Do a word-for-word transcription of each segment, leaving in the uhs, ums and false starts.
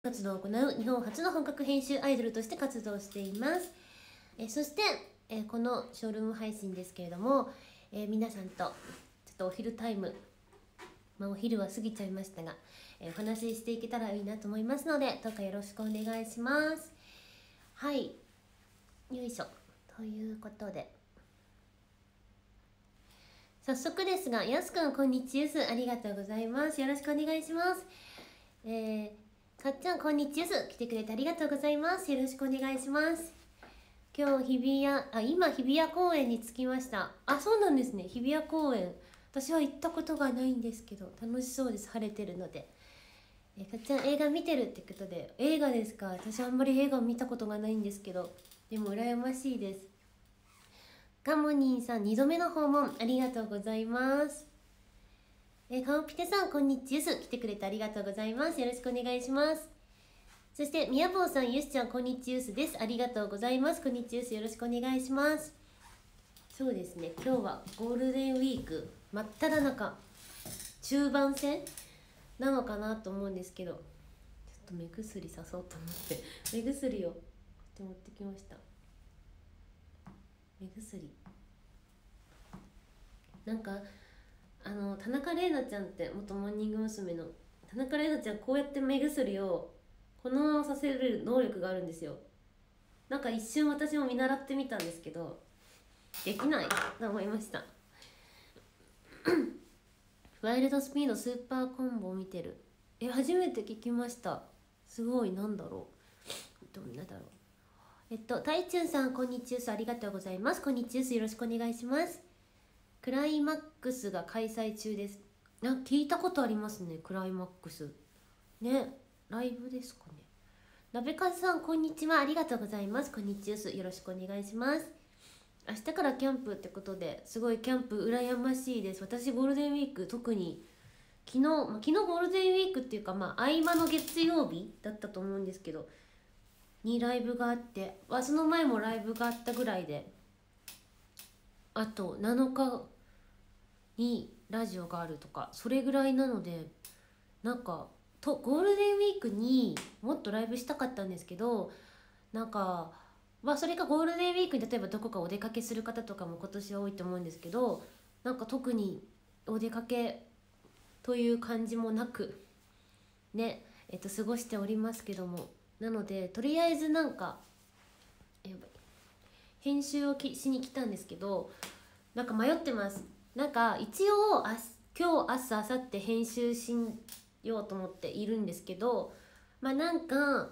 活動を行う日本初の本格編集アイドルとして活動しています。えそして、えこのショールーム配信ですけれども、え皆さんとちょっとお昼タイム、まあ、お昼は過ぎちゃいましたが、えお話ししていけたらいいなと思いますので、どうかよろしくお願いします。はい、よいしょ。ということで早速ですが、やすくんこんにちは、ありがとうございます。よろしくお願いします。えー、かっちゃんこんにちは、来てくれてありがとうございます。よろしくお願いします。今日日比谷、あ、今日比谷公園に着きました。あ、そうなんですね、日比谷公園。私は行ったことがないんですけど、楽しそうです、晴れてるので。えー、かっちゃん映画見てるってことで、映画ですか？私あんまり映画見たことがないんですけど、でも羨ましいです。ガモニーさんにどめの訪問ありがとうございます。えー、カオピテさんこんにちは、来てくれてありがとうございます。よろしくお願いします。そしてみやぼうさん、ゆしちゃんこんにちはです。ありがとうございます。こんにちは、よろしくお願いします。そうですね、今日はゴールデンウィーク真っ只中、中盤戦なのかなと思うんですけど、ちょっと目薬さそうと思って目薬を持ってきました。目薬なんかあの田中玲奈ちゃんって元モーニング娘。の田中玲奈ちゃん、こうやって目薬をこのままさせる能力があるんですよ。なんか一瞬私も見習ってみたんですけど、できないと思いましたワイルドスピードスーパーコンボを見てる。え、初めて聞きました。すごい、なんだろう、どんなだろう。えっとタイチュンさんこんにちは、ありがとうございます。こんにちは、よろしくお願いします。クライマックスが開催中です。なんか聞いたことありますね、クライマックスね。ライブですかね。鍋かずさんこんにちは、ありがとうございます。こんにちは、よろしくお願いします。明日からキャンプってことで、すごいキャンプ羨ましいです。私ゴールデンウィーク、特に昨日、まあ、昨日ゴールデンウィークっていうか、まあ合間の月曜日だったと思うんですけどにライブがあって、あ、その前もライブがあったぐらいで、あとなのかにラジオがあるとか、それぐらいなので、なんかとゴールデンウィークにもっとライブしたかったんですけど、なんかまあそれかゴールデンウィークに例えばどこかお出かけする方とかも今年は多いと思うんですけど、なんか特にお出かけという感じもなくね、えっと過ごしておりますけども、なのでとりあえずなんかやばい編集をきしに来たんですけど、なんか迷ってます。なんか一応あ今日明日明後日編集しようと思っているんですけど、まあなんか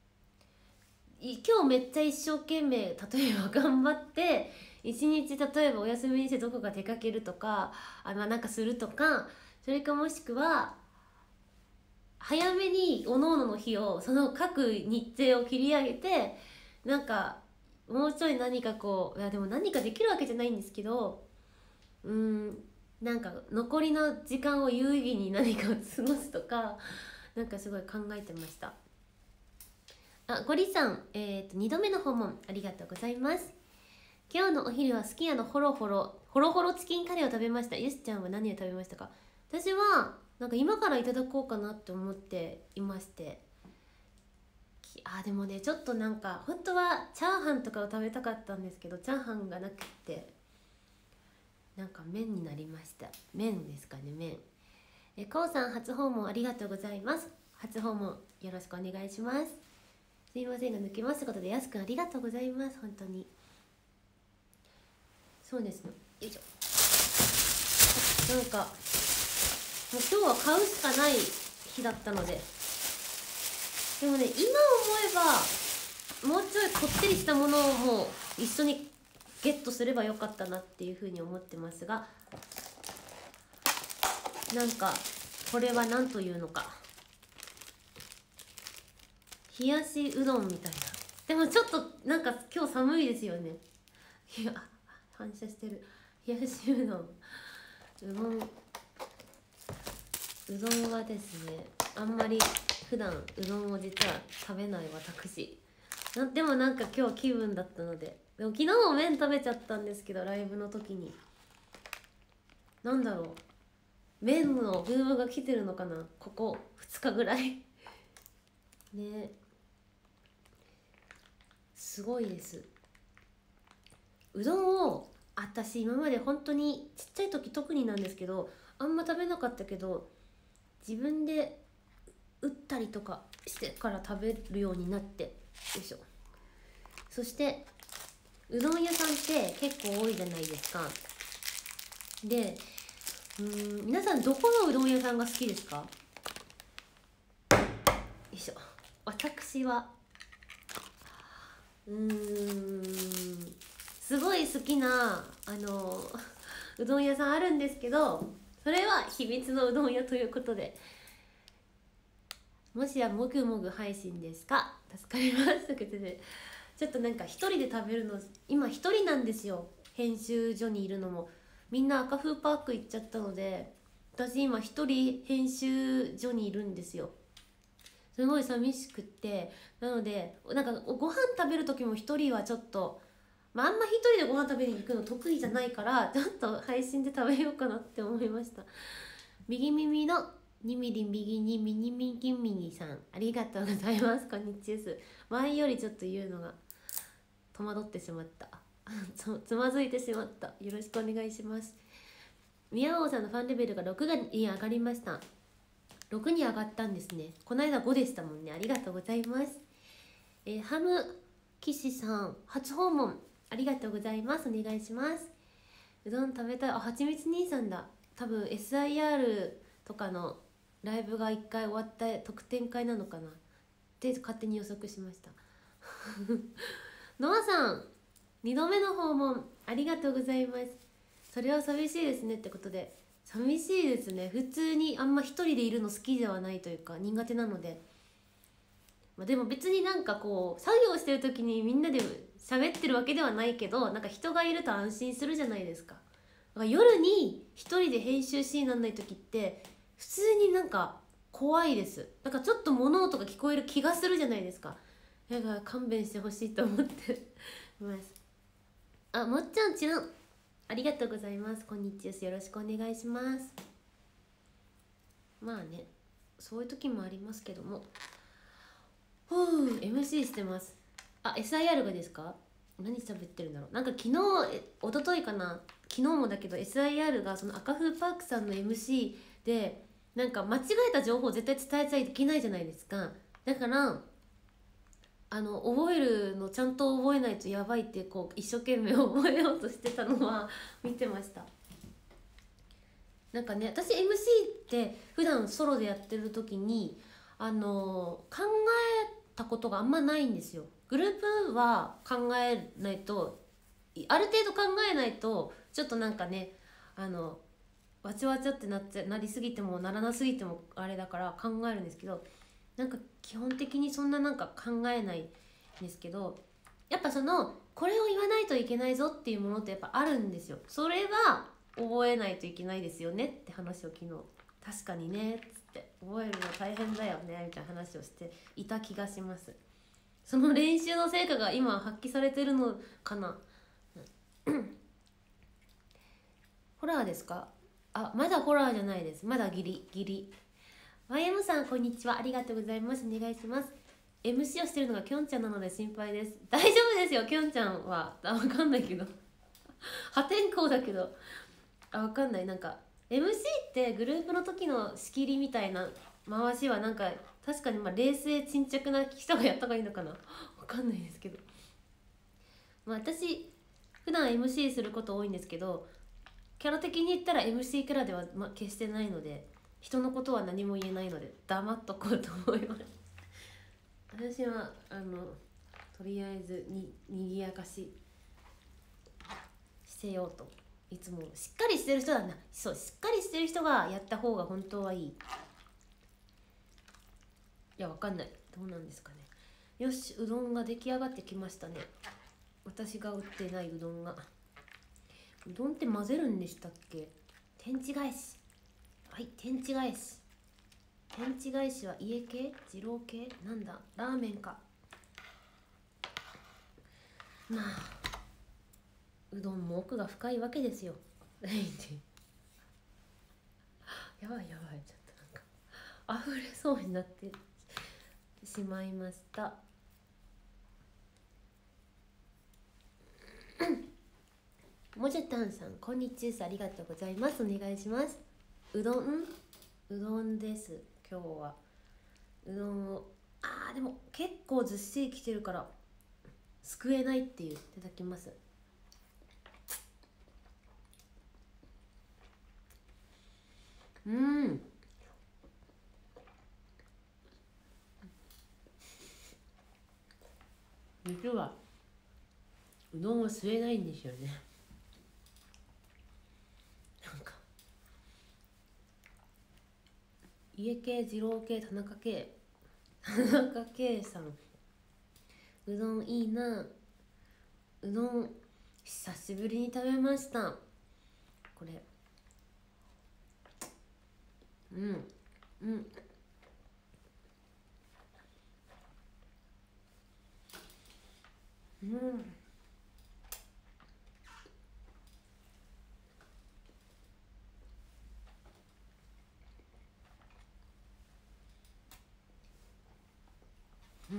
今日めっちゃ一生懸命例えば頑張って一日例えばお休みにしてどこか出かけるとか、あのなんかするとか、それかもしくは早めにおのおのの日をその各日程を切り上げて、なんかもうちょい何かこう、いやでも何かできるわけじゃないんですけど、うーんなんか残りの時間を有意義に何かを過ごすとか、なんかすごい考えてました。あ、ゴリさん、えーとにどめの訪問ありがとうございます。今日のお昼はすき家のホロホロホロホロチキンカレーを食べました。ゆしちゃんは何を食べましたか？私はなんか今からいただこうかなって思っていまして、あでもね、ちょっとなんか本当はチャーハンとかを食べたかったんですけど、チャーハンがなくてなんか麺になりました。麺ですかね、麺。えこうさん初訪問ありがとうございます。初訪問よろしくお願いします。すいませんが抜けますということで、やすくんありがとうございます。本当にそうですね、よいしょ。なんかもう今日は買うしかない日だったので、でもね、今思えばもうちょいこってりしたものをもう一緒にゲットすればよかったなっていうふうに思ってますが、なんかこれは何というのか、冷やしうどんみたいな。でもちょっとなんか今日寒いですよね。いや反射してる。冷やしうどん、うどんうどんはですね、あんまり普段うどんを実は食べない私な。でもなんか今日気分だったので、でも昨日も麺食べちゃったんですけど、ライブの時になんだろう、麺のブームが来てるのかな、ここふつかぐらいね、すごいです。うどんを私今まで本当にちっちゃい時特になんですけどあんま食べなかったけど、自分で打ったりとかしてから食べるようになって、よいしょ。そしてうどん屋さんって結構多いじゃないですか。で、うーん皆さんどこのうどん屋さんが好きですか？よいしょ。私はうーんすごい好きなあのうどん屋さんあるんですけど、それは秘密のうどん屋ということで、もしやもぐもぐ配信ですか？助かりますということで、ちょっとなんか一人で食べるの今一人なんですよ。編集所にいるのもみんな赤風パーク行っちゃったので、私今一人編集所にいるんですよ。すごい寂しくって、なのでなんかご飯食べる時も一人はちょっと、まあ、あんま一人でご飯食べに行くの得意じゃないから、ちょっと配信で食べようかなって思いました。右耳のにミリ右にミニミニミニさん、ありがとうございます。こんにちは。前よりちょっと言うのが戸惑ってしまったつ, つまずいてしまった。よろしくお願いします。宮尾さんのファンレベルがろくに上がりました。ろくに上がったんですね。この間ごでしたもんね。ありがとうございます。えー、ハム騎士さん初訪問ありがとうございます。お願いします。うどん食べたい。あ、はちみつ兄さんだ。多分 エスアイアール とかのライブがいっかい終わった特典会なのかなって勝手に予測しましたノアさんにどめの訪問ありがとうございます。それは寂しいですねってことで、寂しいですね。普通にあんま一人でいるの好きではないというか苦手なので、まあ、でも別になんかこう作業してる時にみんなで喋ってるわけではないけど、なんか人がいると安心するじゃないですか。だから夜に一人で編集しにならない時って普通になんか怖いです。なんかちょっと物音が聞こえる気がするじゃないですか。だから勘弁してほしいと思っています。あ、もっちゃんちらんありがとうございます。こんにちは。よろしくお願いします。まあね、そういう時もありますけども、ふう エムシー してます。あ、 エスアイアール がですか？何喋ってるんだろう。なんか昨日え一昨日かな、昨日もだけど エスアイアール がその赤風パークさんの エムシー でなんか間違えた情報を絶対伝えちゃいけないじゃないですか。だからあの覚えるのちゃんと覚えないとやばいってこう一生懸命覚えようとしてたのは見てました。なんかね、私 エムシー って普段ソロでやってる時にあの考えたことがあんまないんですよ。グループは考えないと、ある程度考えないとちょっとなんかね、あのわちゃわちゃってなっちゃなりすぎてもならなすぎてもあれだから考えるんですけど、なんか基本的にそんななんか考えないんですけど、やっぱそのこれを言わないといけないぞっていうものってやっぱあるんですよ。それは覚えないといけないですよねって話を昨日、確かにねっつって覚えるの大変だよねみたいな話をしていた気がします。その練習の成果が今発揮されてるのかなホラーですか？あ、まだホラーじゃないです。まだギリギリ。 ワイエム さんこんにちは。ありがとうございます。お願いします。 エムシー をしてるのがきょんちゃんなので心配です。大丈夫ですよ、きょんちゃんは。あ、わかんないけど破天荒だけど、あ、わかんない。なんか エムシー ってグループの時の仕切りみたいな回しはなんか確かにまあ冷静沈着な人がやった方がいいのかなわかんないですけど、まあ、私普段 エムシー すること多いんですけど、キャラ的に言ったら エムシー キャラでは、ま、決してないので、人のことは何も言えないので黙っとこうと思います私はあのとりあえずににぎやかししてようと、いつもしっかりしてる人だな。そう、しっかりしてる人がやった方が本当はいい。いや、わかんない、どうなんですかね。よし、うどんが出来上がってきましたね。私が売ってないうどんが。うどんって混ぜるんでしたっけ？天地返し。はい、天地返し。天地返しは家系？二郎系？なんだ？ラーメンか。まあうどんも奥が深いわけですよやばいやばい、ちょっとなんか溢れそうになってしまいました。もじゅたんさん、こんにちは、ありがとうございます。お願いします。うどん、うどんです。今日はうどんを、あーでも結構ずっしりきてるからすくえないっていう。いただきます。うん、実はうどんは吸えないんですよね。なんか家系、二郎系、田中系、田中圭さん、うどんいいな。うどん久しぶりに食べました。これ、うんうんうんうん。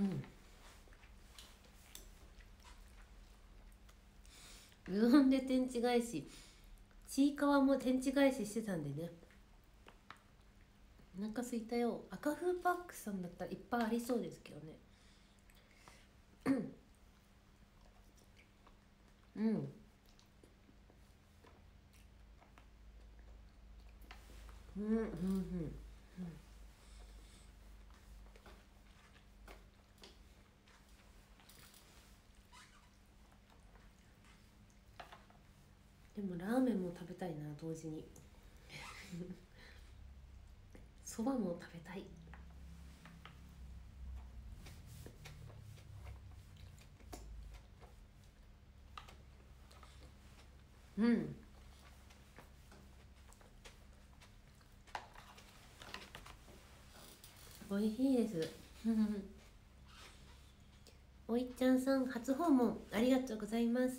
うどんで天地返し、ちいかわも天地返ししてたんでね。お腹すいたよ。赤風パックさんだったらいっぱいありそうですけどね。うん、うんうんうん。でもラーメンも食べたいな、同時に。そばも食べたい。うん、美味しいです。おいちゃんさん、初訪問ありがとうございます。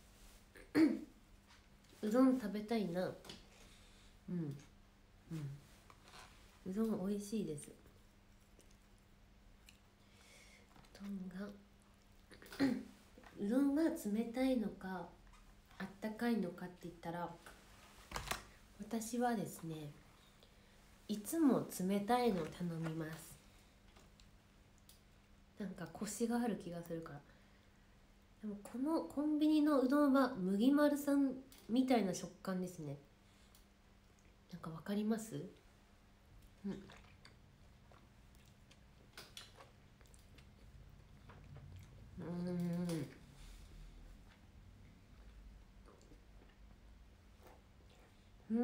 うどん食べたいな。うん、うん、うどん美味しいです。うどんがうどんが冷たいのかあったかいのかって言ったら、私はですね、いつも冷たいのを頼みます。なんかコシがある気がするから。でもこのコンビニのうどんは麦丸さんみたいな食感ですね。なんかわかります？うんうんうんうん。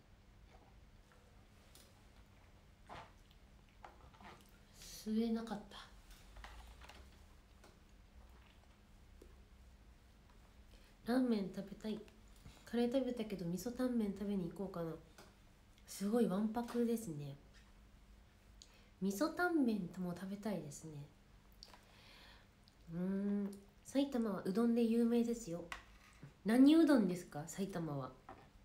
吸えなかった。ラーメン食べたい。カレー食べたけど味噌タンメン食べに行こうかな。すごいわんぱくですね。味噌タンメンとも食べたいですね。うーん、埼玉はうどんで有名ですよ。何うどんですか、埼玉は。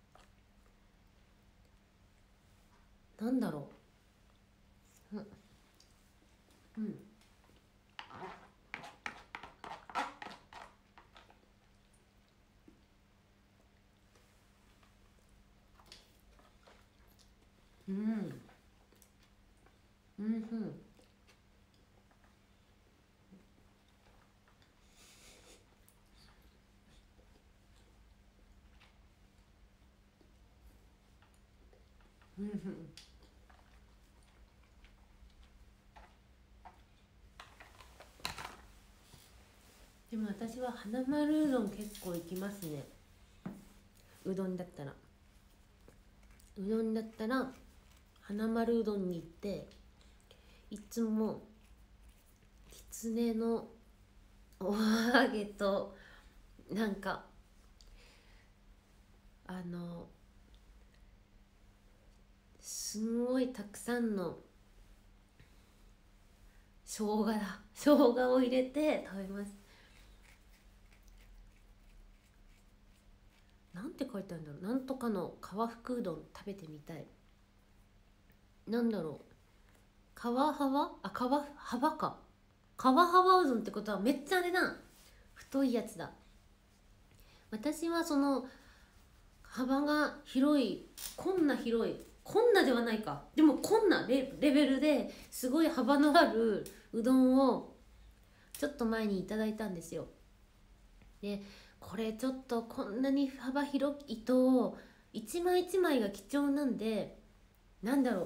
なんだろう。うんうんうんうんうんうんうん。でも私は花丸うどん結構行きますね。うどんだったらうどんだったら花丸うどんに行って、いつもきつねのお揚げと、なんかあのすんごいたくさんの生姜だ生姜を入れて食べます。なんて書いてあるんだろう。なんとかの皮ふくうどん食べてみたい。なんだろう、 川幅あ川幅か川幅うどんってことはめっちゃあれだ、太いやつだ。私はその幅が広い、こんな広い、こんなではないか、でもこんな レ, レベルですごい幅のあるうどんをちょっと前にいただいたんですよ。でこれちょっとこんなに幅広いと一枚一枚が貴重なんで、なんだろう、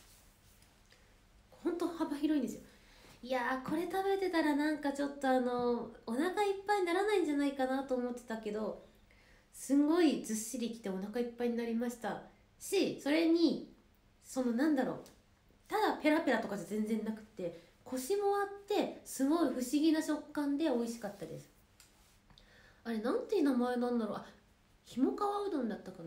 ほんと幅広いんですよ。いやーこれ食べてたらなんかちょっとあのお腹いっぱいにならないんじゃないかなと思ってたけど、すんごいずっしりきてお腹いっぱいになりましたし、それにそのなんだろう、ただペラペラとかじゃ全然なくて、コシもあってすごい不思議な食感で美味しかったです。あれなんていう名前なんだろう、あ、ひもかわうどんだったか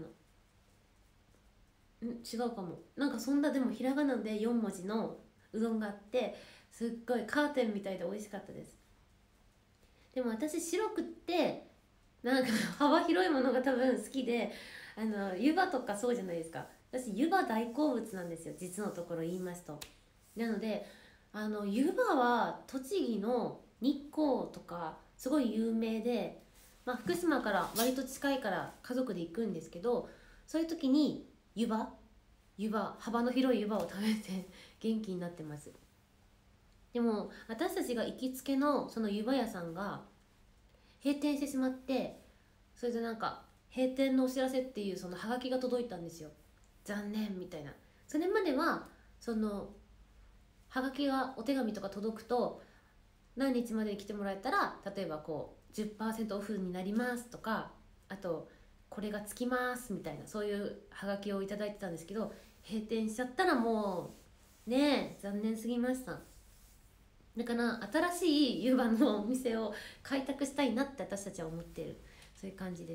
な、ん違うかも、なんかそんな、でもひらがなでよん文字のうどんがあって、すっごいカーテンみたいで美味しかったです。でも私白くってなんか幅広いものが多分好きで、あの湯葉とかそうじゃないですか。私湯葉大好物なんですよ、実のところ言いますと。なのであの湯葉は栃木の日光とかすごい有名で、まあ、福島から割と近いから家族で行くんですけど、そういう時に湯葉湯葉幅の広い湯葉を食べて元気になってます。でも私たちが行きつけのその湯葉屋さんが閉店してしまって、それでなんか閉店のお知らせっていうそのハガキが届いたんですよ。残念みたいな。それまではそのハガキがお手紙とか届くと、何日までに来てもらえたら例えばこう じゅっパーセント オフになりますとか、あとこれがつきますみたいな、そういうハガキをいただいてたんですけど、閉店しちゃったらもうねえ残念すぎました。だから新しい湯葉のお店を開拓したいなって私たちは思っている、そういう感じです。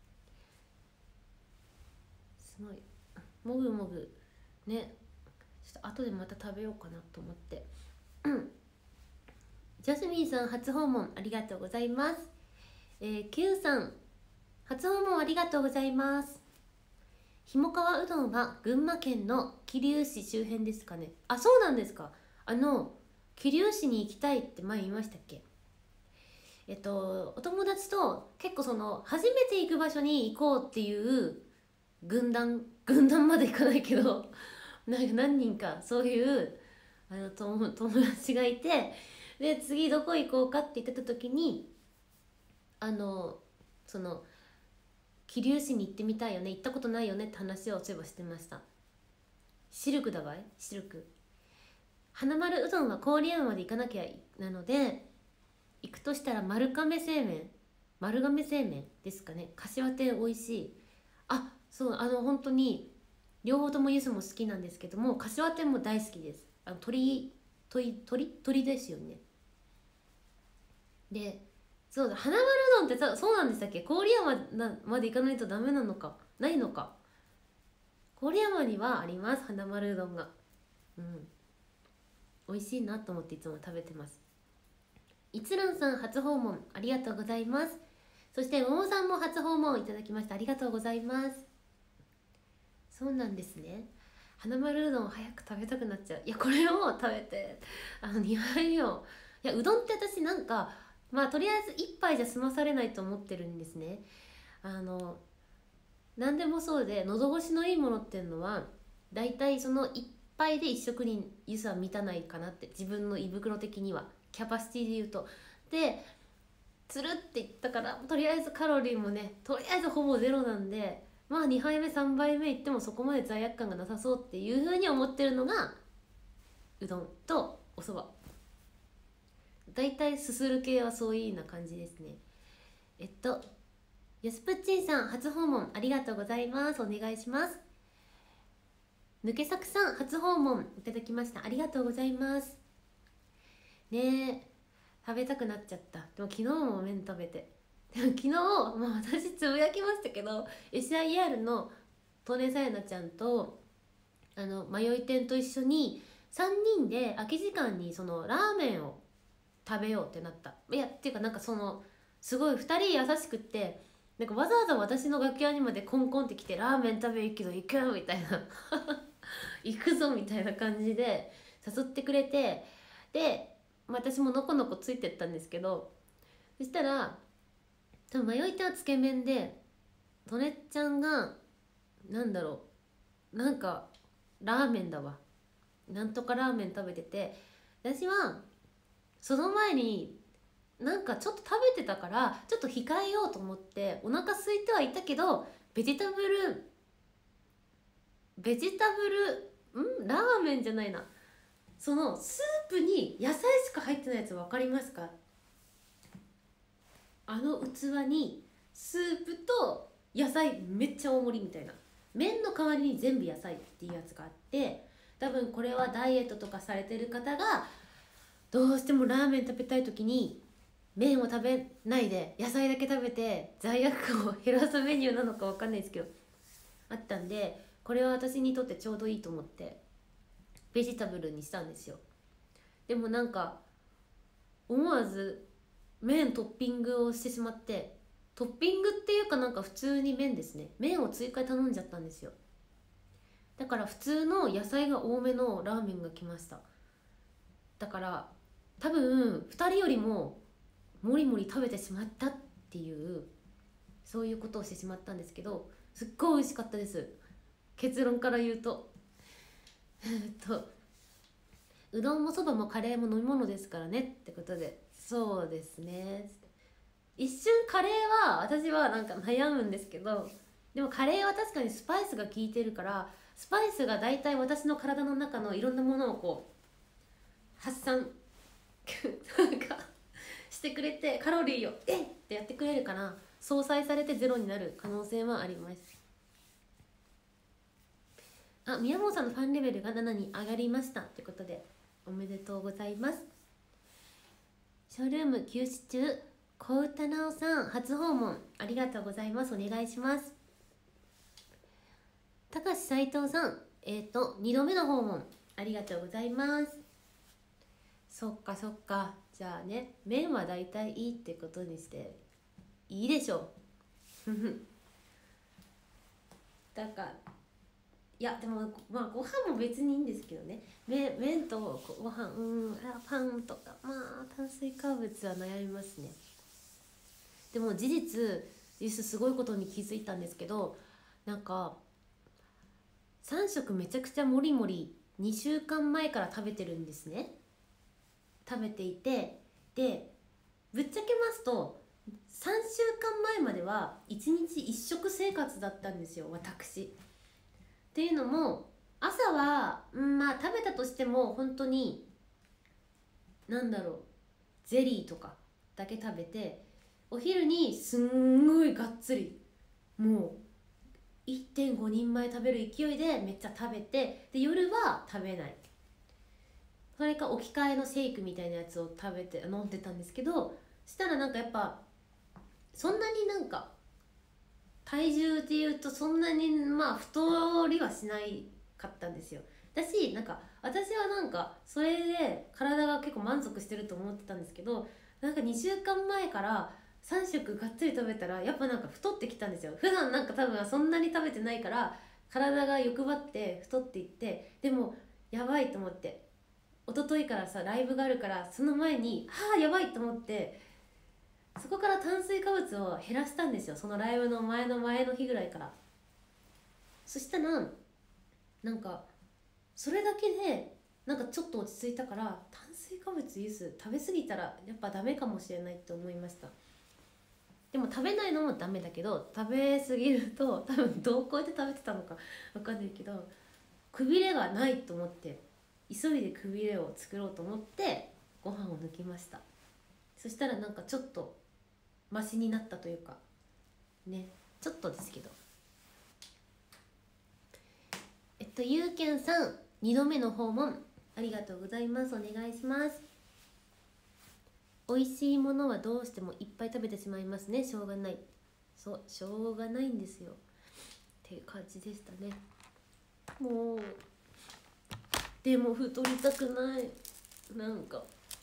すごいもぐもぐね、ちょっと後でまた食べようかなと思って。うんジャスミンさん初訪問ありがとうございます。えー、Q さん初訪問ありがとうございます。ひもかわうどんは群馬県の桐生市周辺ですかね。あ、そうなんですか。あの桐生市に行きたいって前言いましたっけ。えっとお友達と結構その初めて行く場所に行こうっていう軍団軍団まで行かないけどなんか何人かそういうあの友友達がいて、で次どこ行こうかって言ってた時に、あのその桐生市に行ってみたいよね、行ったことないよねって話をそういえばしてました。シルクだわい、シルク。花丸うどんは郡山まで行かなきゃなので、行くとしたら丸亀製麺丸亀製麺ですかね。柏店美味しい。あ、そう、あの本当に両方ともユスも好きなんですけども、柏店も大好きです。あの鳥鳥鳥鳥ですよね。でそうだ、花丸うどんってさ、そうなんでしたっけ。郡山なまで行かないとダメなのかないのか。郡山にはあります、花丸うどんが。うん美味しいなと思っていつも食べてます。一蘭さん初訪問ありがとうございます。そしてももさんも初訪問いただきました、ありがとうございます。そうなんですね。花丸うどん早く食べたくなっちゃう。いやこれを食べてあのにはいめを、いやうどんって私なんかまあとりあえず一杯じゃ済まされないと思ってるんですね。あの何でもそうで、喉越しのいいものっていうのはだいたいその一杯で一食に湯さ満たないかなって、自分の胃袋的にはキャパシティで言うと。でつるっていったから、とりあえずカロリーもねとりあえずほぼゼロなんで、まあにはいめさんばいめいってもそこまで罪悪感がなさそうっていう風に思ってるのがうどんとおそば。だいたいすする系はそういうような感じですね。えっとやすぷっちんさん初訪問ありがとうございます。お願いします。抜け作さん初訪問いただきました、ありがとうございますね。え食べたくなっちゃった。でも昨日も麺食べて、でも昨日、まあ、私つぶやきましたけど エスアイアール のトネサヤナちゃんとあの迷い店と一緒にさんにんで空き時間にそのラーメンを食べようってなった。いやっていうかなんかそのすごいふたり優しくって、なんかわざわざ私の楽屋にまでコンコンって来て、ラーメン食べ行くけど行くみたいな行くぞみたいな感じで誘ってくれて、で私ものこのこついてったんですけど、そしたら多分迷い手はつけ麺で、とねっちゃんがなんだろう、なんかラーメンだわ、なんとかラーメン食べてて、私はその前になんかちょっと食べてたからちょっと控えようと思ってお腹空いてはいたけど、ベジタブルベジタブルんラーメンじゃないな、そのスープに野菜しか入ってないやつ分かりますか？あの器にスープと野菜めっちゃ大盛りみたいな、麺の代わりに全部野菜っていうやつがあって、多分これはダイエットとかされてる方がどうしてもラーメン食べたい時に麺を食べないで野菜だけ食べて罪悪感を減らすメニューなのか分かんないですけどあったんで、これは私にとってちょうどいいと思ってベジタブルにしたんですよ。でもなんか思わず麺トッピングをしてしまって、トッピングっていうかなんか普通に麺ですね、麺を追加で頼んじゃったんですよ。だから普通の野菜が多めのラーメンが来ました。だから多分ふたりよりももりもり食べてしまったっていう、そういうことをしてしまったんですけど、すっごい美味しかったです。結論から言うとえっとうどんもそばもカレーも飲み物ですからねってことで、そうですね、一瞬カレーは私はなんか悩むんですけど、でもカレーは確かにスパイスが効いてるから、スパイスが大体私の体の中のいろんなものをこう発散なんかしてくれて、カロリーをえっってやってくれるから、相殺されてゼロになる可能性はあります。あ、宮本さんのファンレベルがななに上がりましたということで、おめでとうございます。ショールーム休止中、小歌直さん初訪問ありがとうございます。お願いします。高橋斉藤さん、えっ、ー、とにどめの訪問ありがとうございます。そっかそっか、じゃあね、麺はだいたいいいってことにしていいでしょうだからいやでもまあご飯も別にいいんですけどね、麺麺とご飯、うん、パンとかまあ炭水化物は悩みますね。でも事実ユースすごいことに気づいたんですけど、なんかさん食めちゃくちゃもりもりにしゅうかんまえから食べてるんですね。食べていて、でぶっちゃけますとさんしゅうかんまえまではいちにちいっ食生活だったんですよ、私。っていうのも朝は、うん、まあ食べたとしても本当になんだろう、ゼリーとかだけ食べて、お昼にすんごいがっつりもう いってんごにんまえ食べる勢いでめっちゃ食べて、で夜は食べない、それか置き換えのシェイクみたいなやつを食べて飲んでたんですけど、したらなんかやっぱそんなになんか体重っていうとそんなにまあ太りはしないかったんですよ。だしなんか私はなんかそれで体が結構満足してると思ってたんですけど、なんかにしゅうかんまえからさん食がっつり食べたらやっぱなんか太ってきたんですよ。普段なんか多分そんなに食べてないから体が欲張って太っていって、でもやばいと思って、一昨日からさライブがあるから、その前にはあやばいと思って、そこから炭水化物を減らしたんですよ、そのライブの前の前の日ぐらいから。そしたらなんかそれだけでなんかちょっと落ち着いたから、炭水化物ユース食べ過ぎたらやっぱダメかもしれないって思いました。でも食べないのもダメだけど、食べ過ぎると多分どうこうやって食べてたのか分かんないけど、くびれがないと思って急いでくびれを作ろうと思ってご飯を抜きました。そしたらなんかちょっとマシになったというかね、ちょっとですけど。えっとゆうけんさんにどめの訪問ありがとうございます。お願いします。美味しいものはどうしてもいっぱい食べてしまいますね、しょうがない、そうしょうがないんですよっていう感じでしたね。もうでも太りたくない、なんか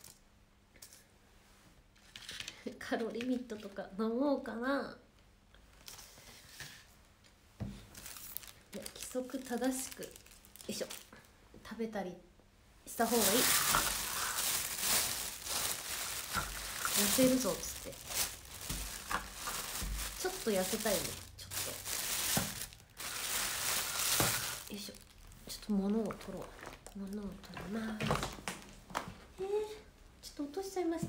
カロリーミットとか飲もうかな。いや規則正しくよいしょ食べたりした方がいい。痩せるぞっつって。ちょっと痩せたいね。ちょっとよいしょ。ちょっと物を取ろう。物を取ります。えー、ちょっと落としちゃいました。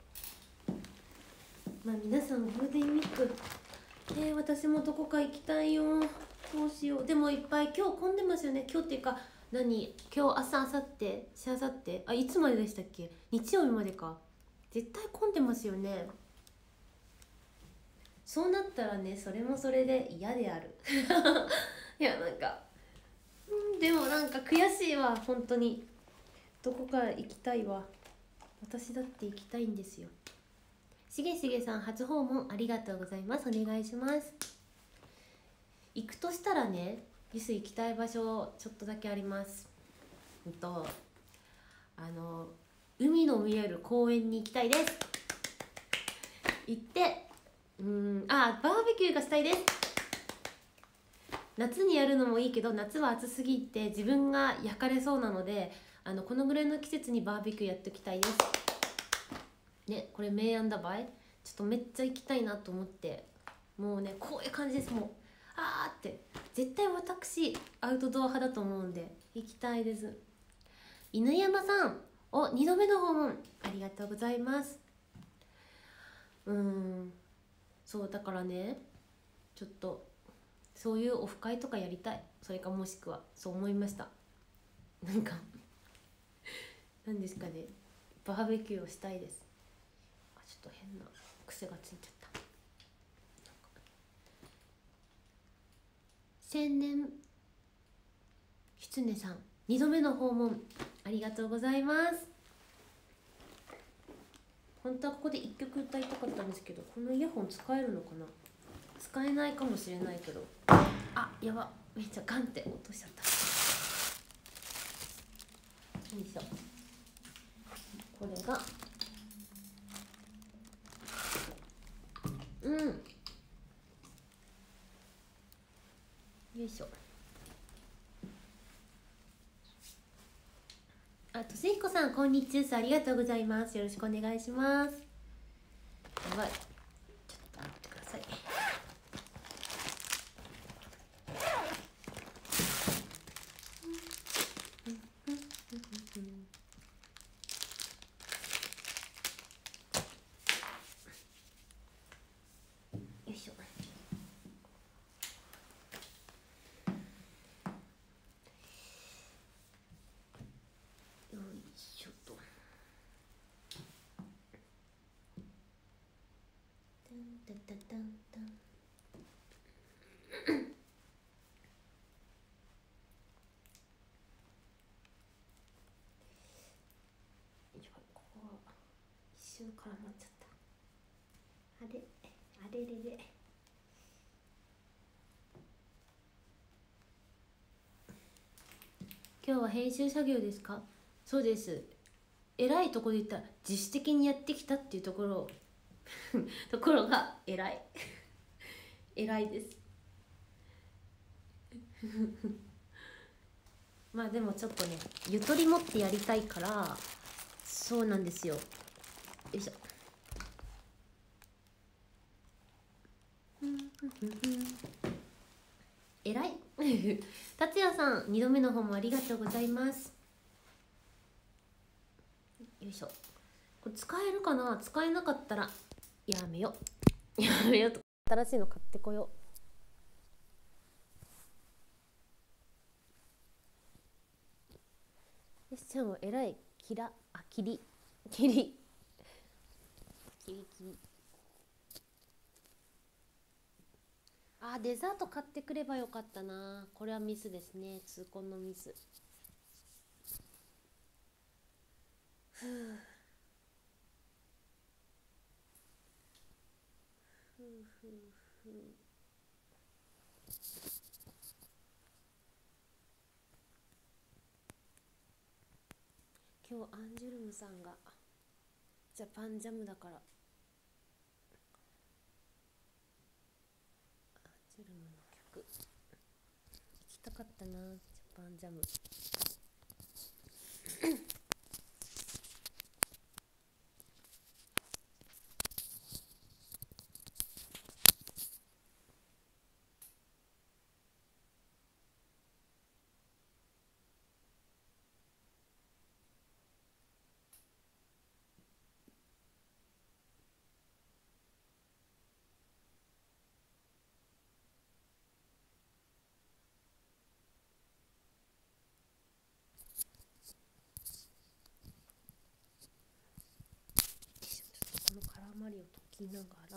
まあ皆さんゴールデンウィーク、えー、私もどこか行きたいよ。どうしよう。でもいっぱい今日混んでますよね。今日っていうか何、今日朝、明後日、しあさって、あ、いつまででしたっけ？日曜日までか。絶対混んでますよね。そうなったらね、それもそれで嫌であるいやなんか、うん、でもなんか悔しいわ本当に。どこか行きたいわ。私だって行きたいんですよ。しげしげさん、初訪問ありがとうございます。お願いします。行くとしたらね、リス行きたい場所ちょっとだけあります。うんとあの海の見える公園に行きたいです。行って、うーん、あ、バーベキューがしたいです。夏にやるのもいいけど、夏は暑すぎて自分が焼かれそうなので、あのこのぐらいの季節にバーベキューやっておきたいですね。これ明暗だばい。ちょっとめっちゃ行きたいなと思って、もうねこういう感じです。もうあーって絶対私アウトドア派だと思うんで行きたいです。犬山さん、お、にどめの訪問ありがとうございます。うーん、そうだからね、ちょっとそういうオフ会とかやりたい。それかもしくはそう思いました。なんかなんですかね、バーベキューをしたいです。あ、ちょっと変な癖がついちゃった。千年狐さん、にどめの訪問ありがとうございます。本当はここでいっきょく歌いたかったんですけど、このイヤホン使えるのかな。使えないかもしれないけど、あ、やば、めっちゃガンって落としちゃった。よいしょ。これがうんよいしょ。あ、とせひこさん、こんにちは。ありがとうございます。よろしくお願いします。やばい、ちょっと待ってください。よいしょ。よいしょと。タンタタタンタン。ここは一瞬絡まっちゃった。あれあれれれ。今日は編集作業ですか？そうです。偉いところで言ったら自主的にやってきたっていうところところが偉い偉いですまあでもちょっとね、ゆとり持ってやりたいから、そうなんですよ。よいしょ。偉い達也さん、にどめの方もありがとうございます。よいしょ。これ使えるかな。使えなかったらやめよやめよと、新しいの買ってこよう。よしちゃんも偉い。キラ、あ、キリキリキリキリ。あ、デザート買ってくればよかったな。これはミスですね。痛恨のミス。ふうふうふうふう。今日アンジュルムさんがジャパンジャムだから、アンジュルムの曲聴きたかったな。ジャパンジャムこの絡まりを解きながら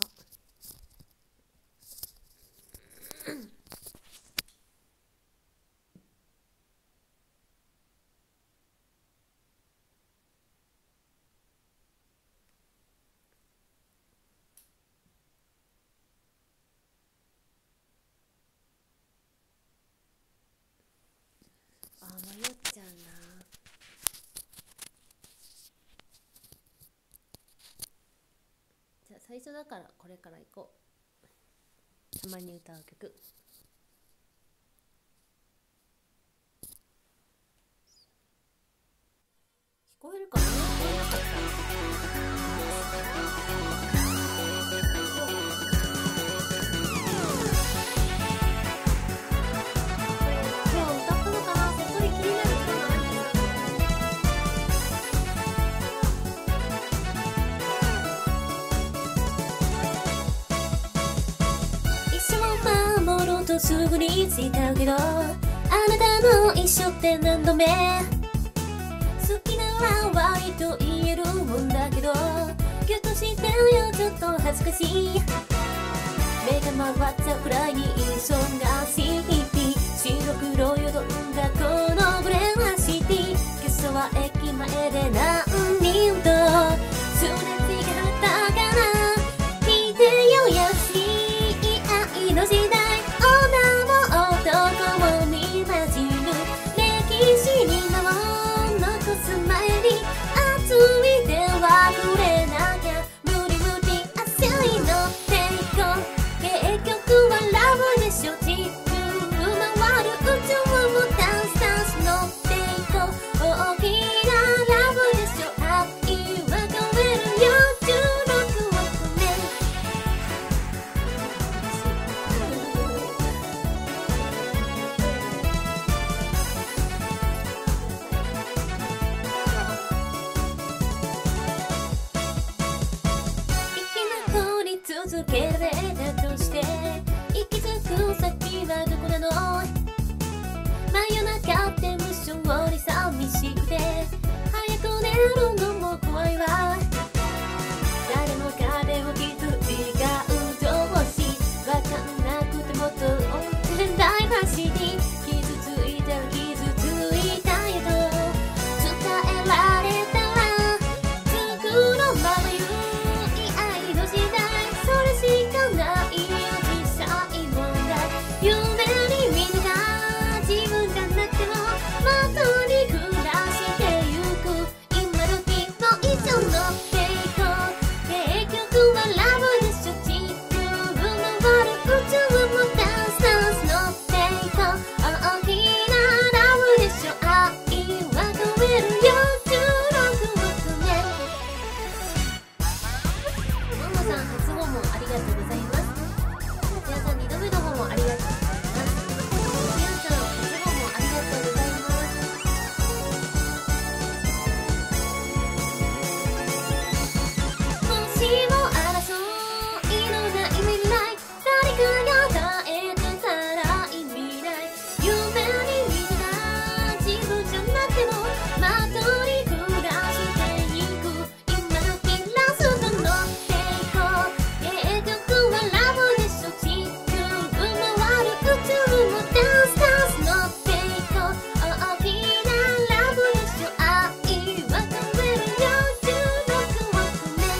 あ迷っちゃうな。じゃあ最初だからこれからいこう。たまに歌う曲。聞こえるかな？聞こえなかった。今日歌ったのかな？それ気になるかな？一生守ろうとすぐについたけど、あなたの一生って何度目？好きなら割と言えるもんだけど、ギュッとしてよちょっと恥ずかしい。目が回っちゃうくらいに忙しい日々、白黒よどんだこのブレラシティ。今朝は駅前で何人とすれ違ったかな。聞いてよ優しい愛の時代、女も男も見混じる歴史に名を残す前に、熱い電話くれなきゃ無理無理熱いの抵抗。結局はラブでしょ。地球回る宇宙もダンスダンスの抵抗。大きなラブでしょ。愛は変えるよじゅうろくおくねん。生き残り続けられたとして、行き着く先はどこなの？真夜中って無性に寂しくて、早く寝るのも怖いわ。誰も彼をきっと違う同士、わかんなくてもと思ってダイバーシティ。傷ついたら傷ついたよと伝えられたら、作ろうまばゆい愛の時代。それしかないよ小さい問題。夢に見るが自分じゃなくてもまとに暮らしてゆく。今時の以上の抵抗。結局はラブでしょ。地球回る宇宙もダンスダンスの抵抗。大きなラブでしょ。愛は変えるよじゅうろくおくねん。ママさん初訪問ありがとうございます。夏代さんにどめの方もありがとうございます。みやさん初訪問ありがとうございます。もしも争いのない未来、誰かが耐えてたら意味ない。夢に見てた自分じゃなくてもまとに暮らしていく。今時ラストの抵抗。結局はラブでしょ。地球回る宇宙もダンスダンスの抵抗。大きなラブでしょ。愛は変えるよじゅうろくおくねん。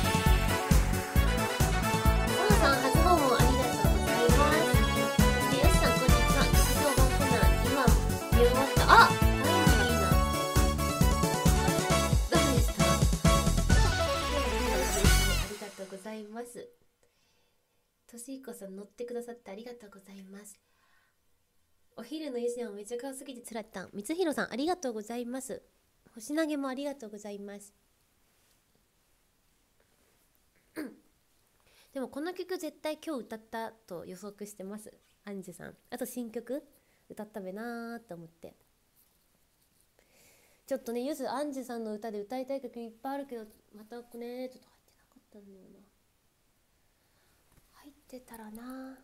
ママさん初訪問ありがとうございます。でよしさんこんにちは。劇場版コナン今見終わった。あ、タイムリーな。どうでした？ありがとうございます。としひこさん乗ってくださってありがとうございます。お昼の湯煎をめっちゃ可愛すぎてつらったん。みつひろさんありがとうございます。 星投げもありがとうございます。でもこの曲絶対今日歌ったと予測してます、アンジュさん。あと新曲歌ったべなーと思って。ちょっとね、ゆずアンジュさんの歌で歌いたい曲いっぱいあるけど、またねちょっと入ってなかったんだよな。入ってたらな。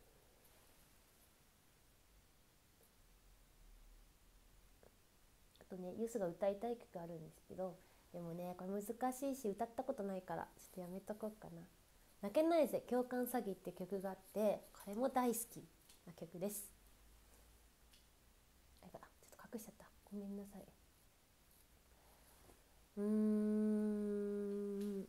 あとね、ゆずが歌いたい曲あるんですけど、でもねこれ難しいし歌ったことないからちょっとやめとこうかな。泣けないぜ共感詐欺って曲があって、これも大好きな曲です。あ、ちょっと隠しちゃった、ごめんなさい。うーん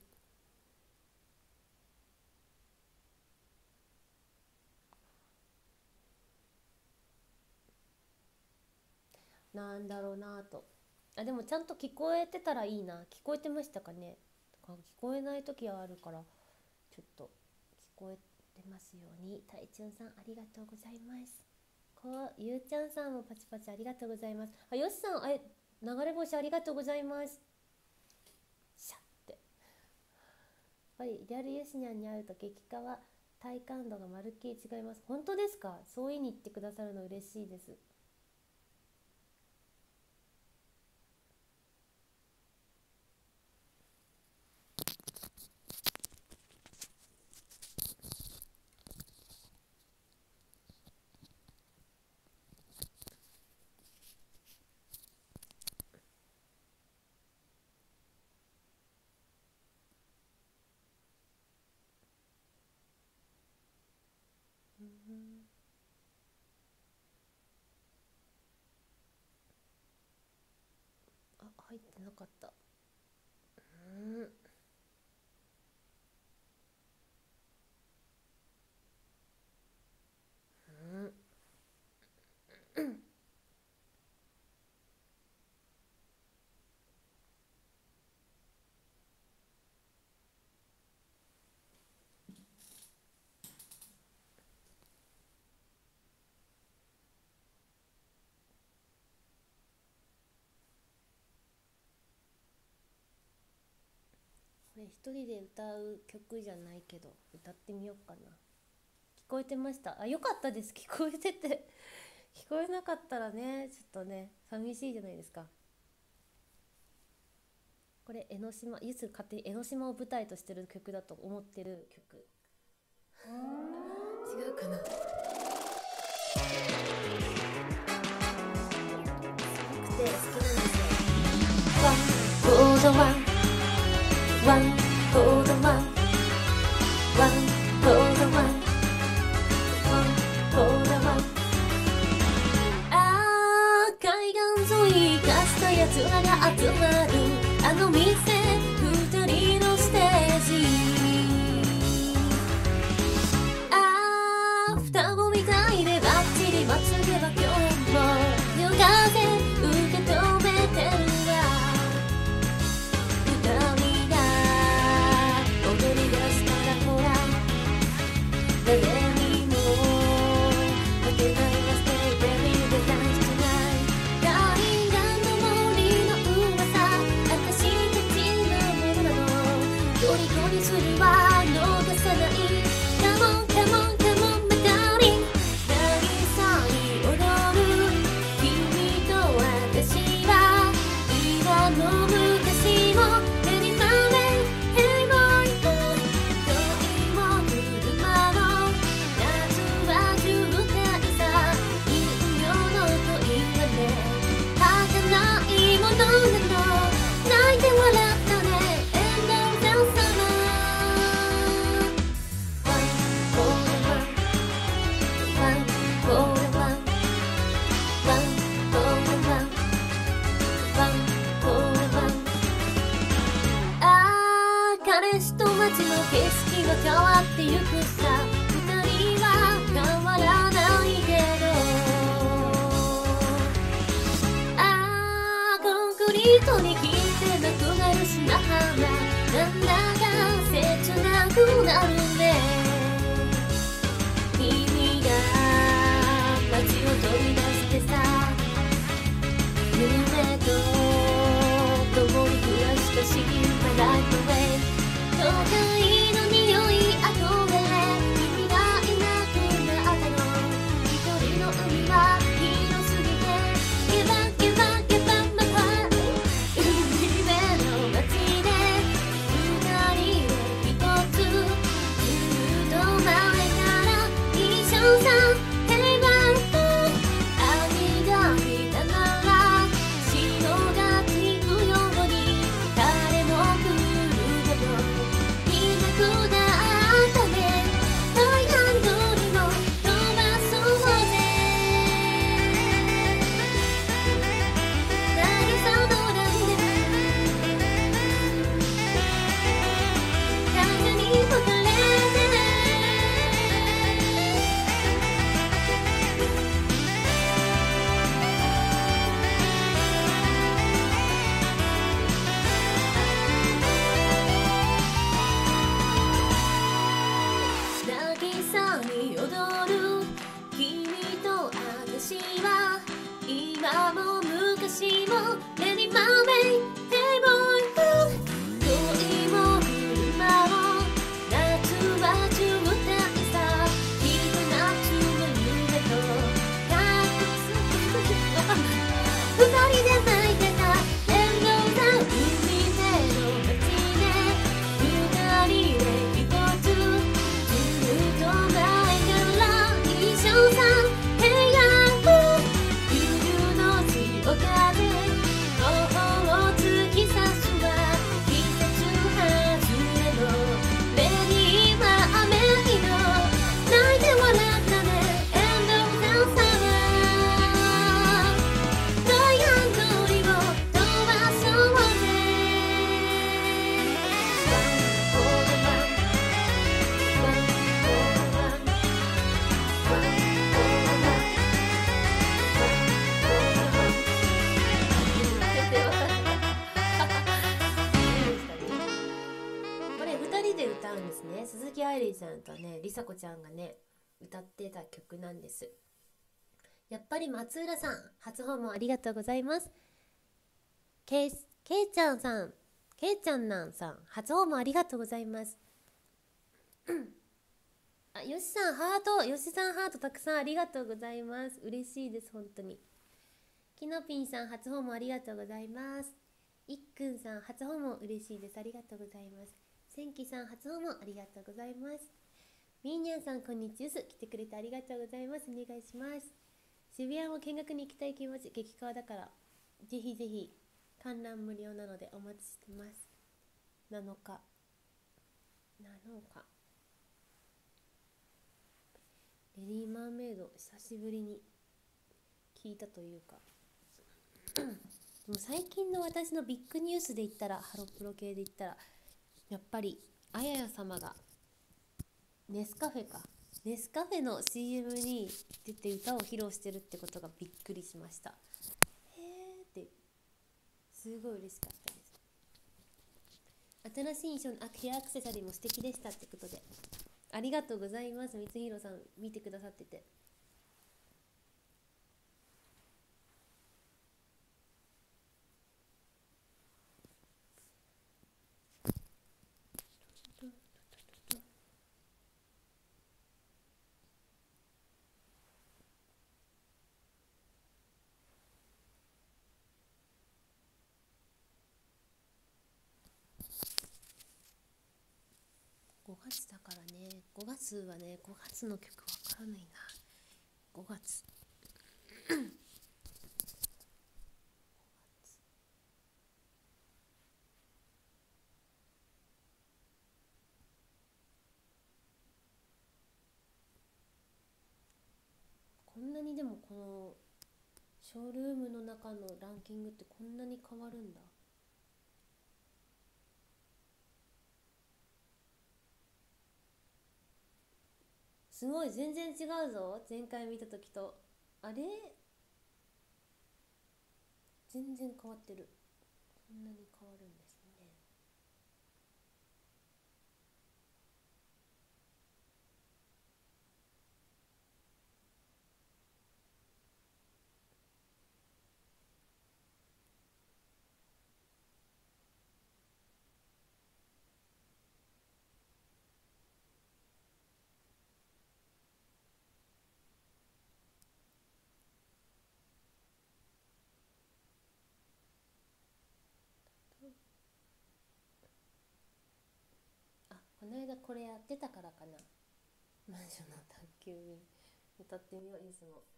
なんだろうなと。あ、でもちゃんと聞こえてたらいいな。聞こえてましたかね。聞こえない時はあるからちょっと聞こえてますように。たいちゅんさんありがとうございます。こうゆうちゃんさんもパチパチありがとうございます。あ、よしさん、あれ流れ星ありがとうございます。シャッて。やっぱりリアルユシニャンに会うと激化は体感度がまるっきり違います。本当ですか？そう言いに言ってくださるの嬉しいです。うん、あ、入ってなかった。うん、うん、これ一人で歌う曲じゃないけど歌ってみようかな。聞こえてました？あ、よかったです。聞こえてて聞こえなかったらねちょっとね寂しいじゃないですか。これ江ノ島、ゆず勝手に江ノ島を舞台としてる曲だと思ってる曲。違うかな。すごくて好きなんですよ。ワンフォードワンワンフォードワンワンフォードワンワンフォードワン。あー、海岸沿いかしたやつらが集まるあの店、二人のステージ。あー、双子みたいでバッチリまつげは今日も夜風受け止めてるわ。二人が踊り出したらほら誰にも負けないわ。ステイベビーでダンストゥナイト。大乱の森の噂、私たちのものなの。虜にするは逃さない。カモンカモンカモンメタリン。渚に踊る君と私は今も昔も手に触れ。ヘイボーイ恋も車も夏は渋滞さ。人形の恋はね儚いものなの。泣いて笑ったね End of the summer。 One for the one One for the one One for the one One for the one。 あー、彼氏と街の景色が変わってゆくさ。二人は変わらないけど、あー、コンクリートに切ってなくなる砂浜。なんだか切なくなるね。君が街を飛び出してさ、夢と鈴木愛理ちゃんとねりさこちゃんがね歌ってた曲なんです。やっぱり松浦さん初訪問ありがとうございます。けいけいちゃんさんけいちゃんなんさん初訪問ありがとうございます。あ、よしさんハート、よしさんハートたくさんありがとうございます。嬉しいです本当に。きのぴんさん初訪問ありがとうございます。いっくんさん初訪問嬉しいです、ありがとうございます。せんきさん初訪問ありがとうございます。みーにゃんさんこんにちは、来てくれてありがとうございます。お願いします。渋谷も見学に行きたい気持ち、激川だからぜひぜひ観覧無料なのでお待ちしてます。なのかなのかレディー・マーメイド久しぶりに聞いたというかでも最近の私のビッグニュースで言ったら、ハロプロ系で言ったらやっぱりあやや様がネスカフェかネスカフェの シーエム に出て歌を披露してるってことがびっくりしました。へーってすごい嬉しかったです。新しい印象のヘアアクセサリーも素敵でしたってことでありがとうございます。光弘さん見てくださってて。ごがつだからね、ごがつはね、ごがつの曲わからないな。ごがつこんなにでもこのショールームの中のランキングってこんなに変わるんだ。すごい全然違うぞ、前回見た時と。あれ全然変わってる。こんなに変わるんですね。あ、この間これやってたからかな。マンションの宅急便歌ってみよう。いつも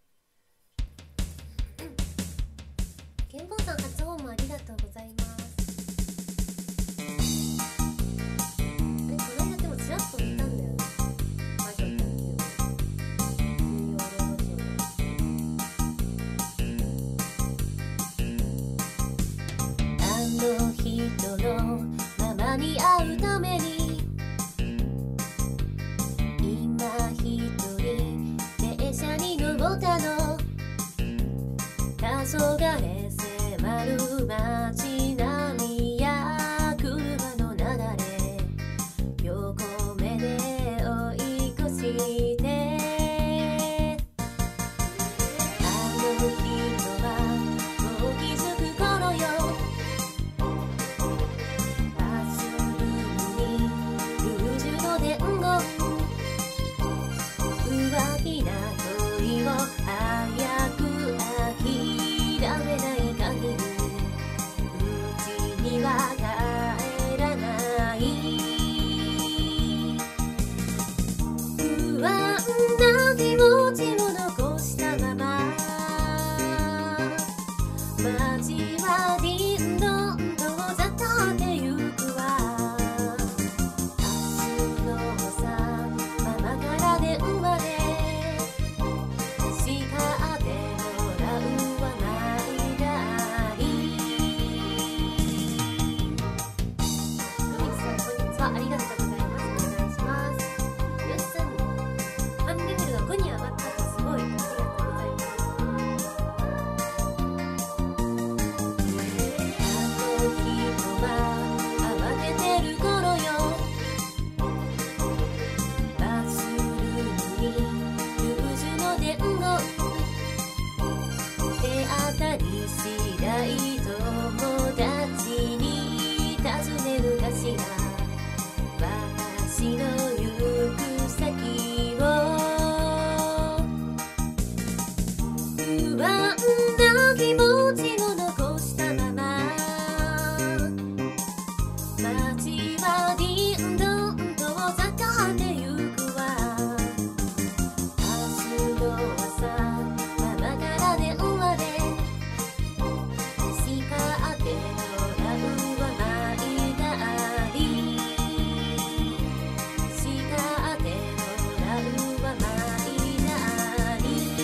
ケンボーさん初訪問ありがとうございます。あれこの間でもちらっと見たんだよね、マンションの宅急便金曜ロードショー。あの人のままに会うために今一人電車に乗ったの。黄昏迫る街並みや車のがりんどん遠ざかってゆくわ。明日の朝ママから電話で叱ってもらうわ。毎度あり叱ってもらうわ。毎度あり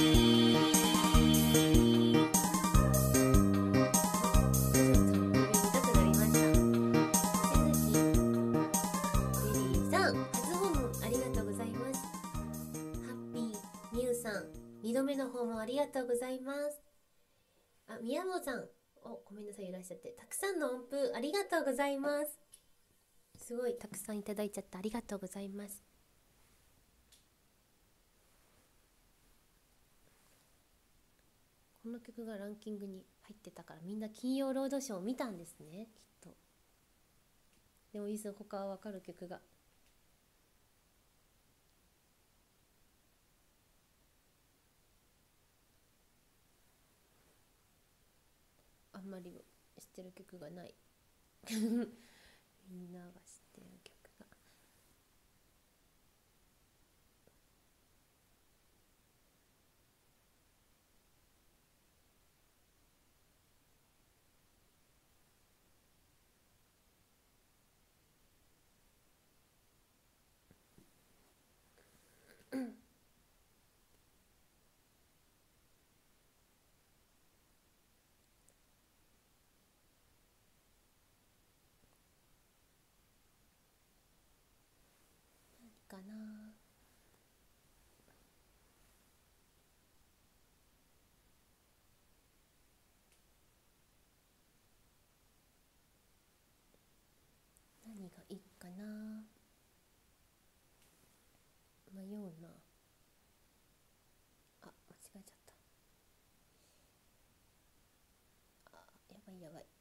にどめの方もありがとうございます。あ、宮本さん、お、ごめんなさいいらっしゃって、たくさんの音符ありがとうございます。すごいたくさんいただいちゃってありがとうございます。この曲がランキングに入ってたからみんな金曜ロードショーを見たんですね、きっと。でもいつ他は分かる曲があんまり知ってる曲がないみんなが知ってる曲がかな。何がいいかな。迷うな。あ、間違えちゃった。あ、やばいやばい。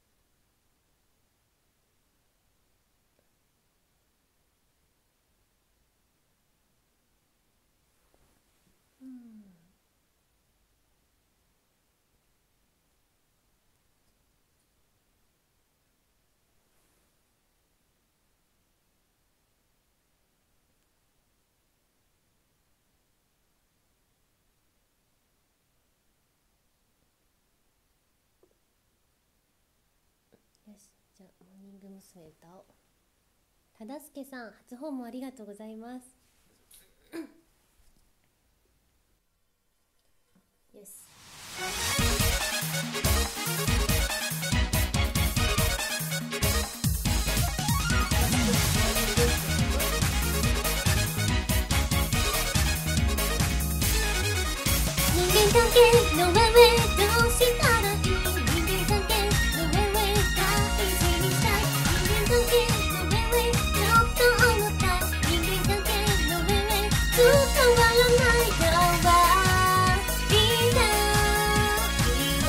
うん。よし、じゃあモーニング娘。歌おう。ただすけさん、初訪問ありがとうございます。よし。人間関係の上上どうしたらいい。人間関係の上上大事にしたい。人間関係の上上ちょっと重たい。人間関係の上上伝わらないかわりないの。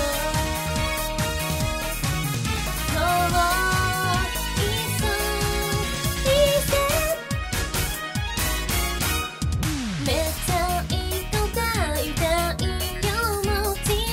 もういっそいてめっちゃいいとか痛いよもち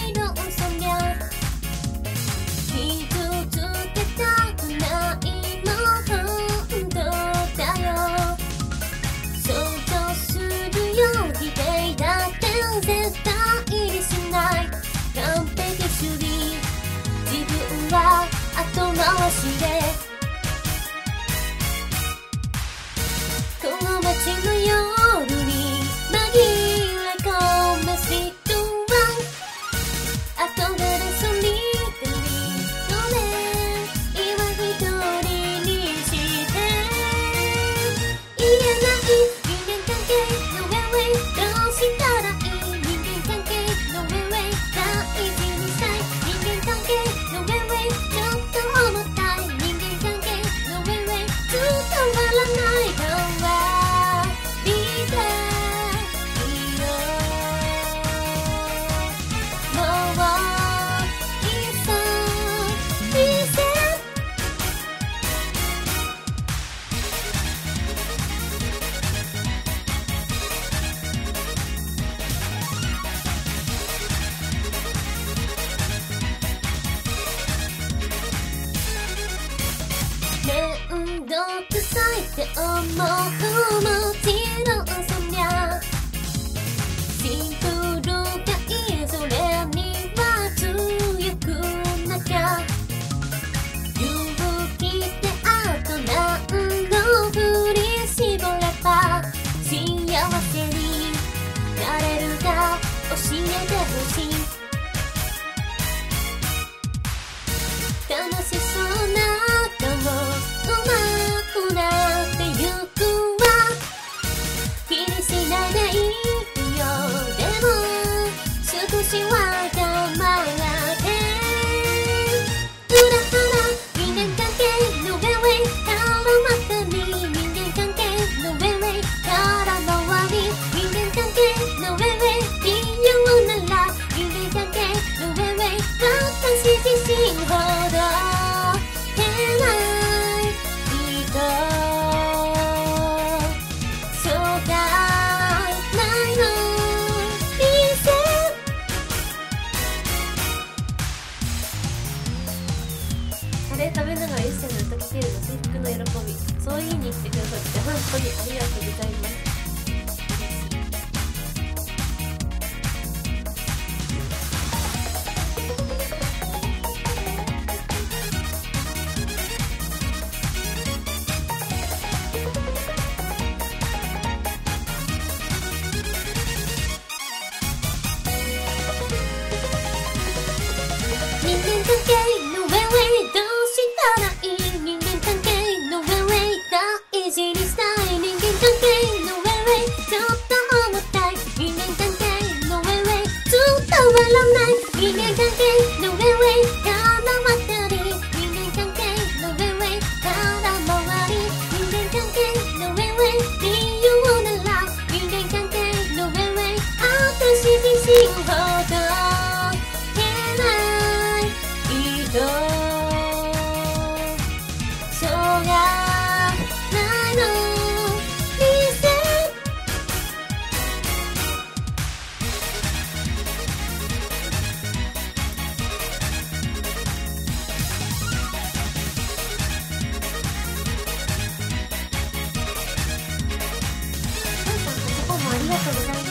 って思うもちろんそりゃシンプルがいいそれには強くなきゃ勇気ってあと何度振り絞れば幸せになれるか教えてほしい楽しそうな顔うまくなってゆくわ気にしないでいいよでも少しは頑張って裏腹人間関係の上上からまたに人間関係の上上から回り人間関係の上上理由なら人間関係の上上私自身ほどけない人そうじゃないのリセカレー食べながら一緒に歌聴けるの制服の喜びそう言いに来てくださって本当にありがとうございます。人間関係の上上どうしたらいい人間関係の上上大事にしたい人間関係の上上ちょっと重たい人間関係の上上ずっと笑わない人間関係の上上から渡り人間関係の上上から回り人間関係の上上理由なら人間関係の上上私自身ほどそうやないのリセそこもありがとうございます。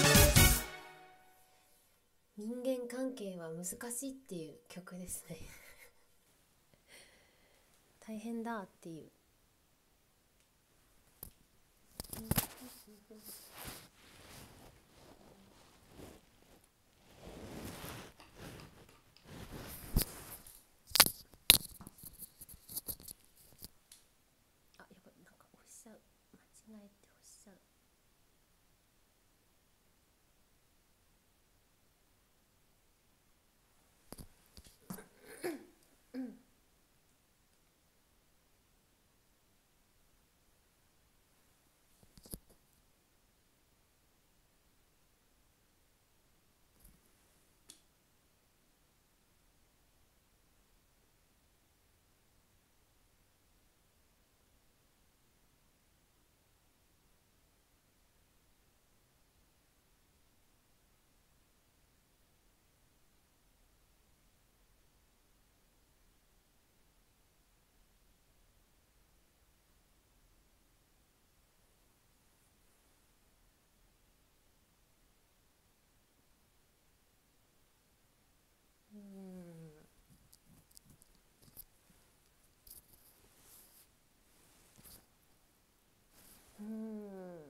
人間関係は難しいっていう曲ですね大変だっていうあ、やばいなんか押しちゃう間違えて押しちゃううーん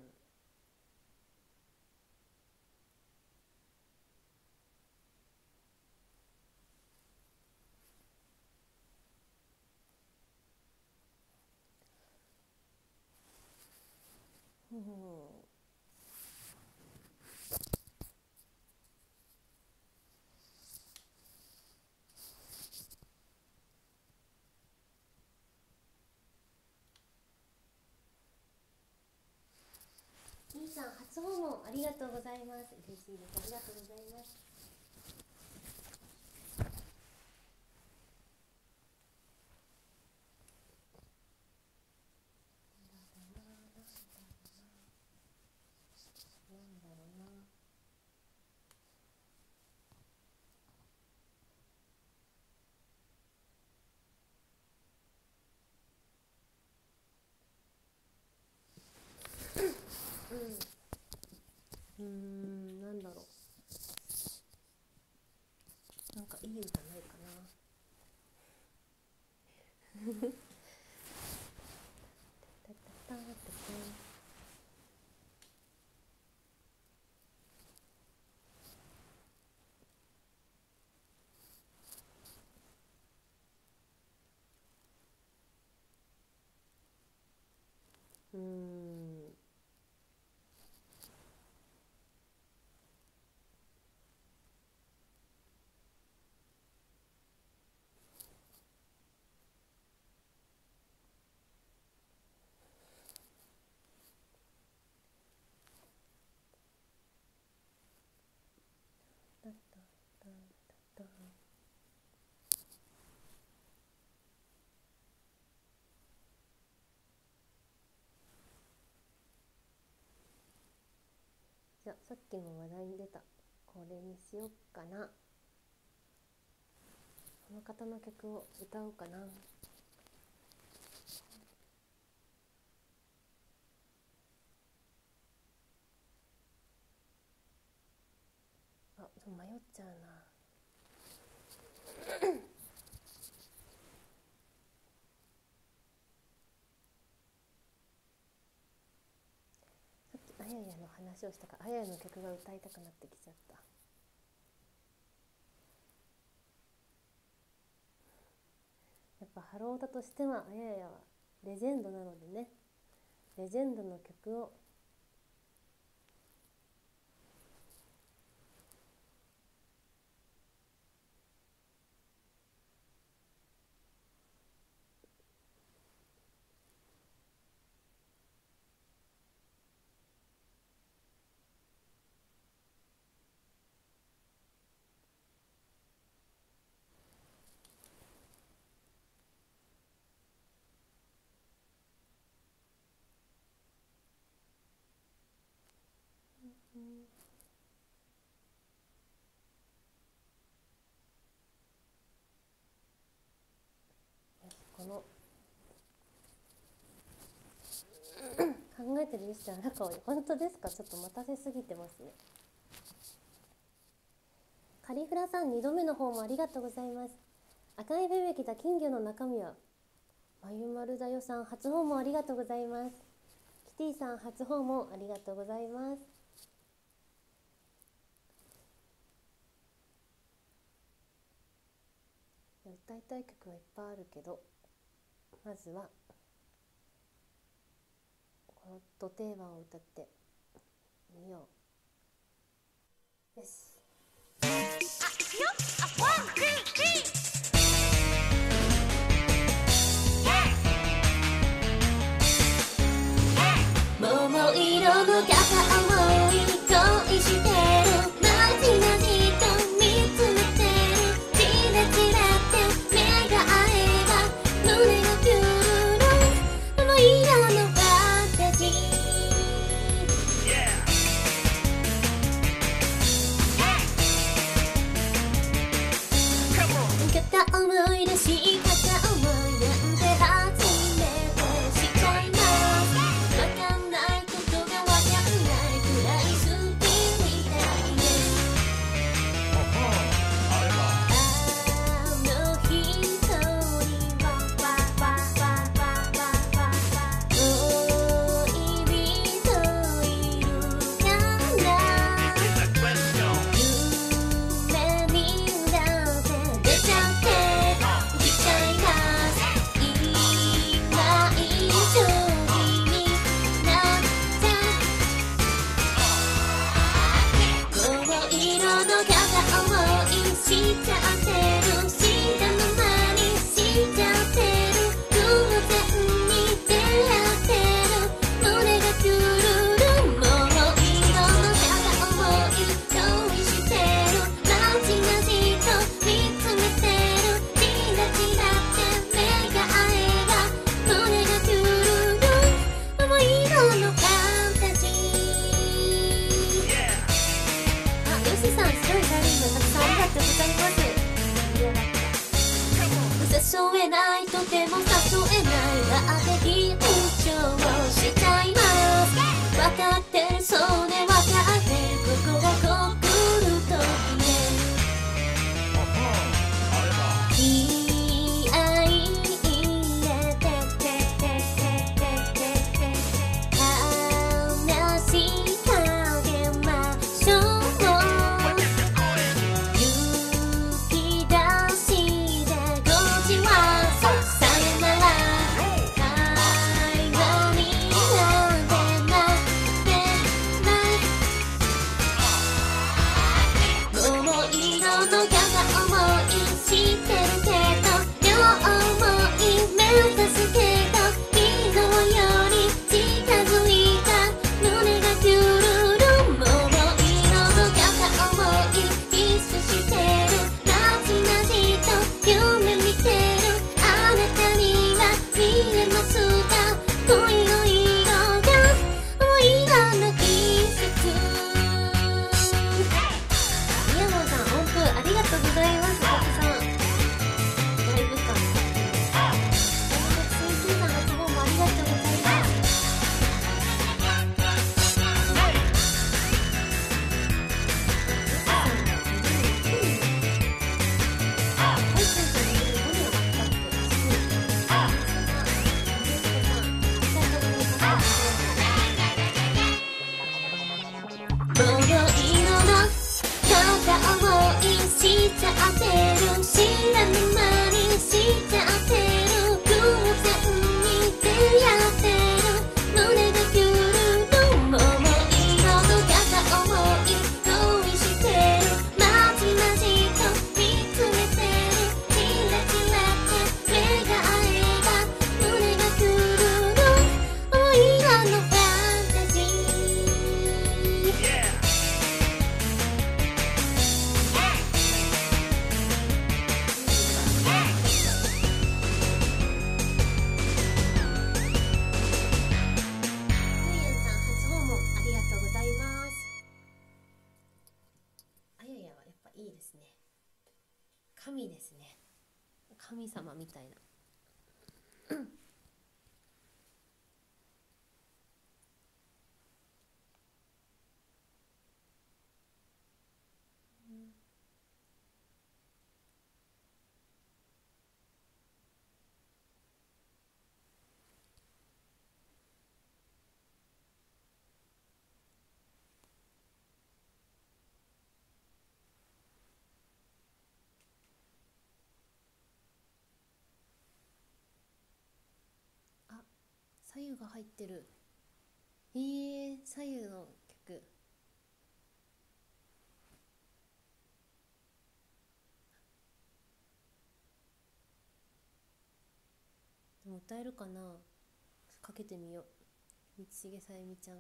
うーん兄さん初訪問ありがとうございます。嬉しいです。ありがとうございます。なんだろうな。 さっきも話題に出たこれにしよっかな。この方の曲を歌おうかな。あ、ちょっと迷っちゃうな。さっきあややの話をしたから、あややの曲が歌いたくなってきちゃった。やっぱハロータとしてはあややはレジェンドなのでね、レジェンドの曲をこの考えてるミスター荒川、本当ですか？ちょっと待たせすぎてますね。カリフラさんにどめの方もありがとうございます。赤いベベ来た金魚の中身はまゆまるだよさん初訪問ありがとうございます。キティさん初訪問ありがとうございます。歌いたい曲はいっぱいあるけど、まずはこのド定番を歌ってみよう。よし。あ、いくよ。あ、ワン、ツー、スリー。桃色の片思い恋してる。まじまじと見つめてる。チラチラって目が合えば胸がキュルル。桃色のファンタジー。 神ですね。神様みたいな。左右が入ってる。えー、左右の曲。でも歌えるかな。かけてみよう。道重さゆみちゃん。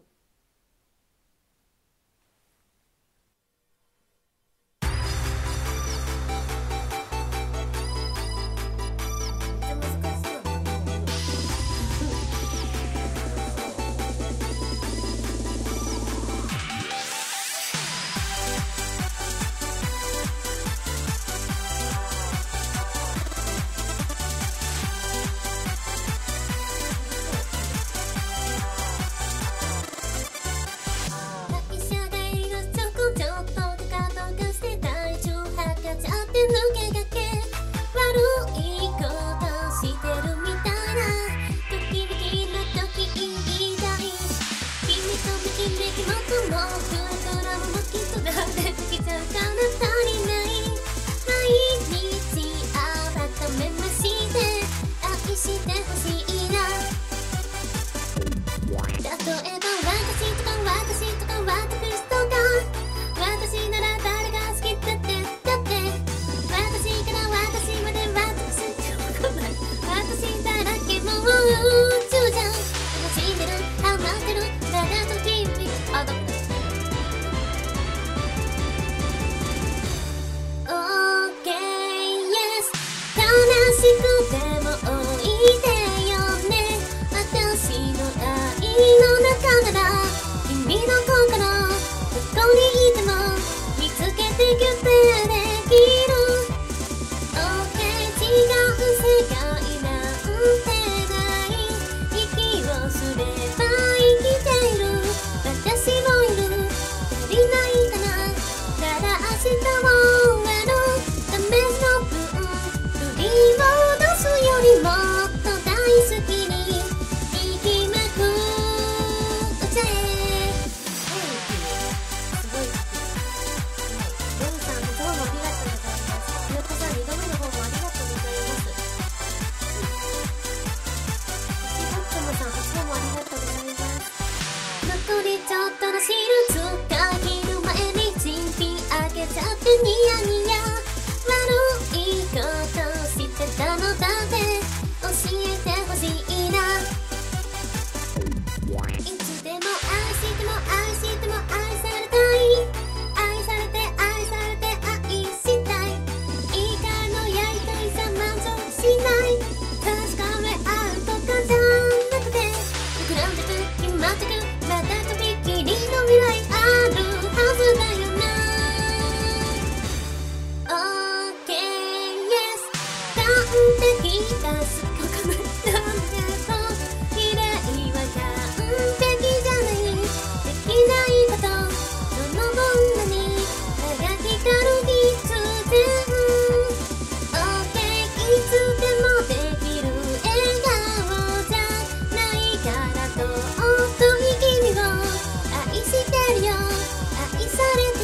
愛されて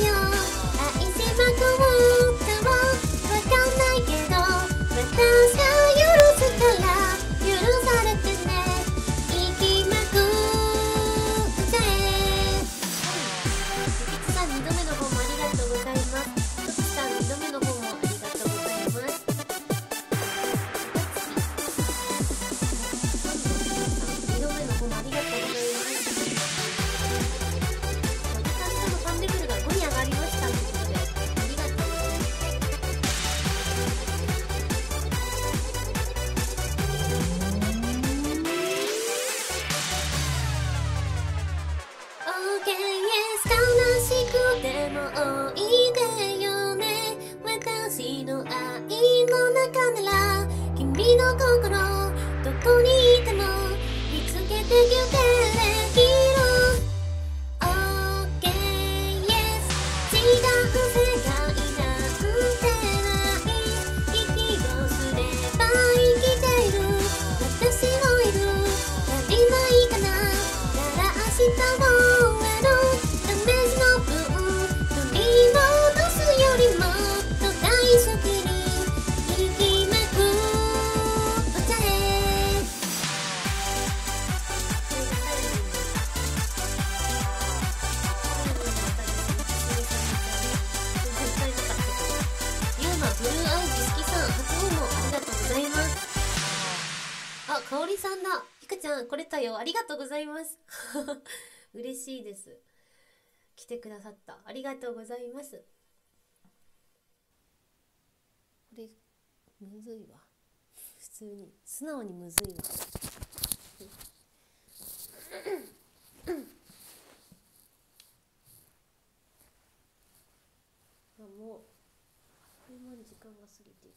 Yes 悲しくてもおいでよね私の愛の中なら君の心どこにいても見つけてゆけるヒーロー OK Yes 違う世界なんてない息をすれば生きている私もいる足りないかななら明日を終えるダメージの分取り戻すよりもっと大好きに生きめくお茶へユーマブルーアイズ好きさん初訪問ありがとうございます。あ、かおりさんだ。ひかちゃん来れたよ。ありがとうございます嬉しいです。来てくださった。ありがとうございます。これむずいわ。普通に素直にむずいわあ、もうあっという間に時間が過ぎていく。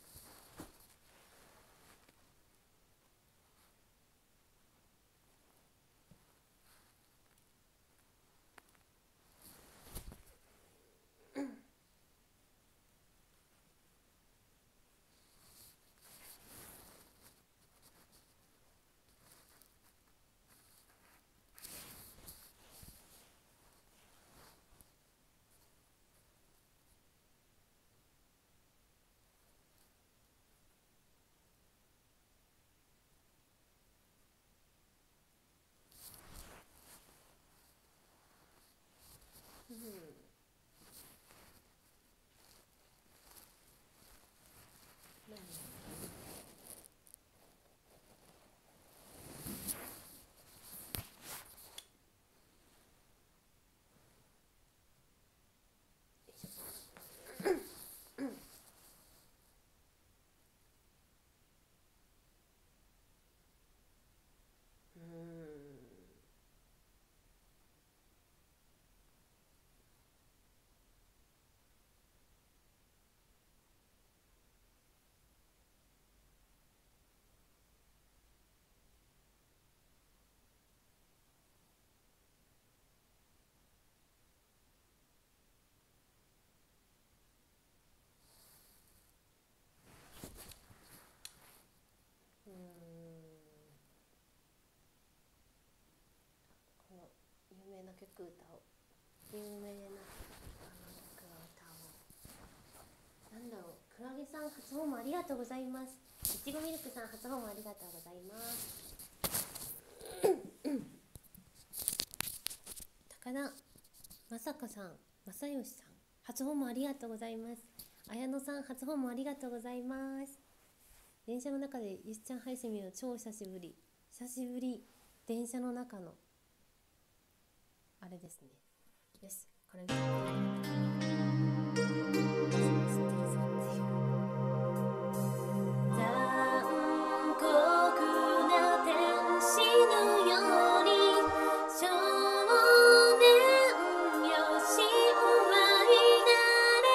有名な曲歌おう。有名な曲を歌おう。なんだろう。クラゲさん初訪問ありがとうございます。いちごミルクさん初訪問ありがとうございます。高田まさかさん、まさよしさん初訪問ありがとうございます。綾乃さん初訪問ありがとうございます。電車の中でゆしちゃん配信見るの超久しぶり。久しぶり。電車の中のあれですね。よし、これ残酷な天使のように少年よしお前になれ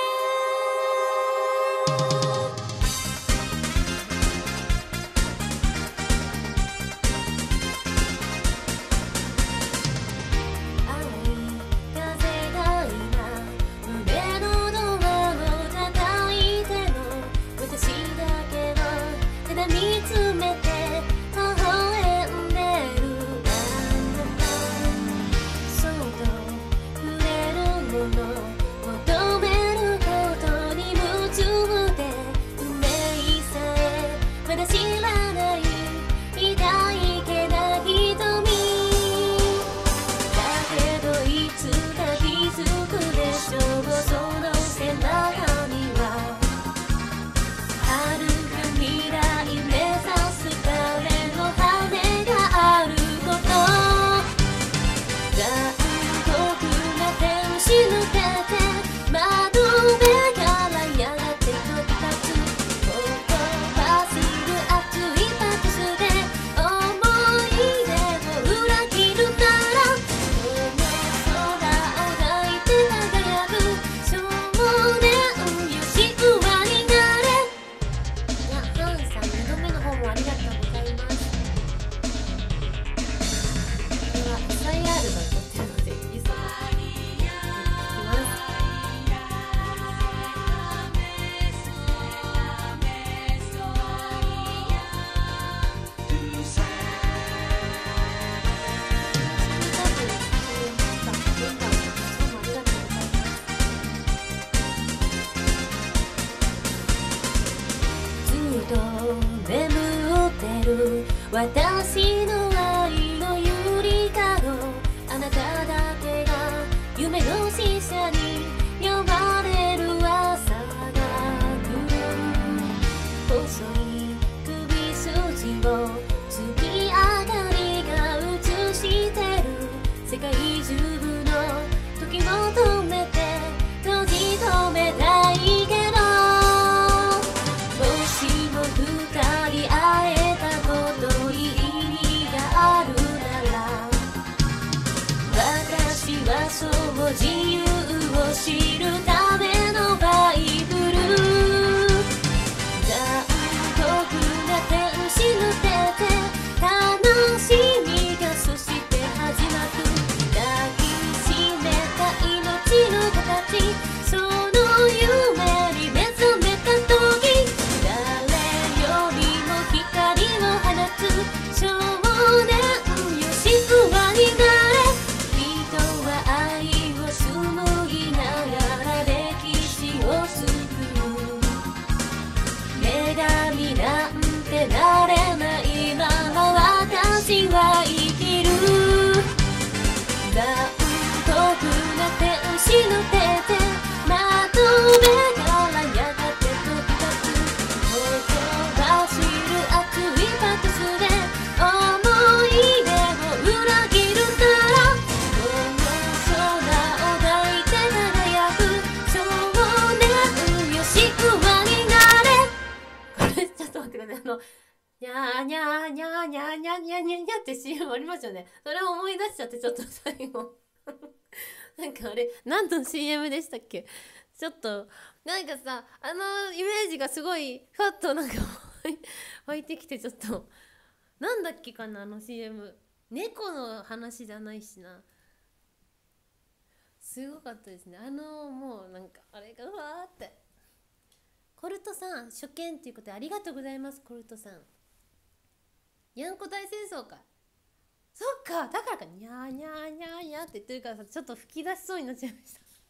青い風が今胸のドア私の愛のゆりかご、あなただけが夢の使者に呼ばれる朝が来る。細い首筋を月明かりが映してる。世界中の時も止めて閉じ止めたいけど、もしも二人会えたことに意味があるなら、私はそう自由を知るためのバイブル。残酷な天使の手で悲しみがそして始まる。抱きしめた命の形、その夢に目覚めた時、誰よりも光を放つ少年よ、神話になれ。人は愛を紡ぎながら歴史を救う。女神なんてなれないまま私は生きる。残酷な天使の手でまとめからやがて飛び立つ。ほとばしる熱いパトスで思い出を裏切るから、この空を抱いて輝く少年よ、神話になれ。これちょっと待ってください。あのにゃーにゃーにゃーにゃーにゃーにゃーにゃーにゃーって シーエム ありますよね。それを思い出しちゃって、ちょっと最後なんかあれ何の シーエム でしたっけ。ちょっとなんかさ、あのイメージがすごいふわっとなんか湧いてきて、ちょっとなんだっけかな、あの シーエム。 猫の話じゃないしな。すごかったですね。あのもうなんかあれがふわーって。コルトさん初見ということでありがとうございます。コルトさん、にゃんこ大戦争か。そっか、だからか、にゃーにゃーにゃーにゃーって言ってるからさ、ちょっと吹き出しそうになっちゃいま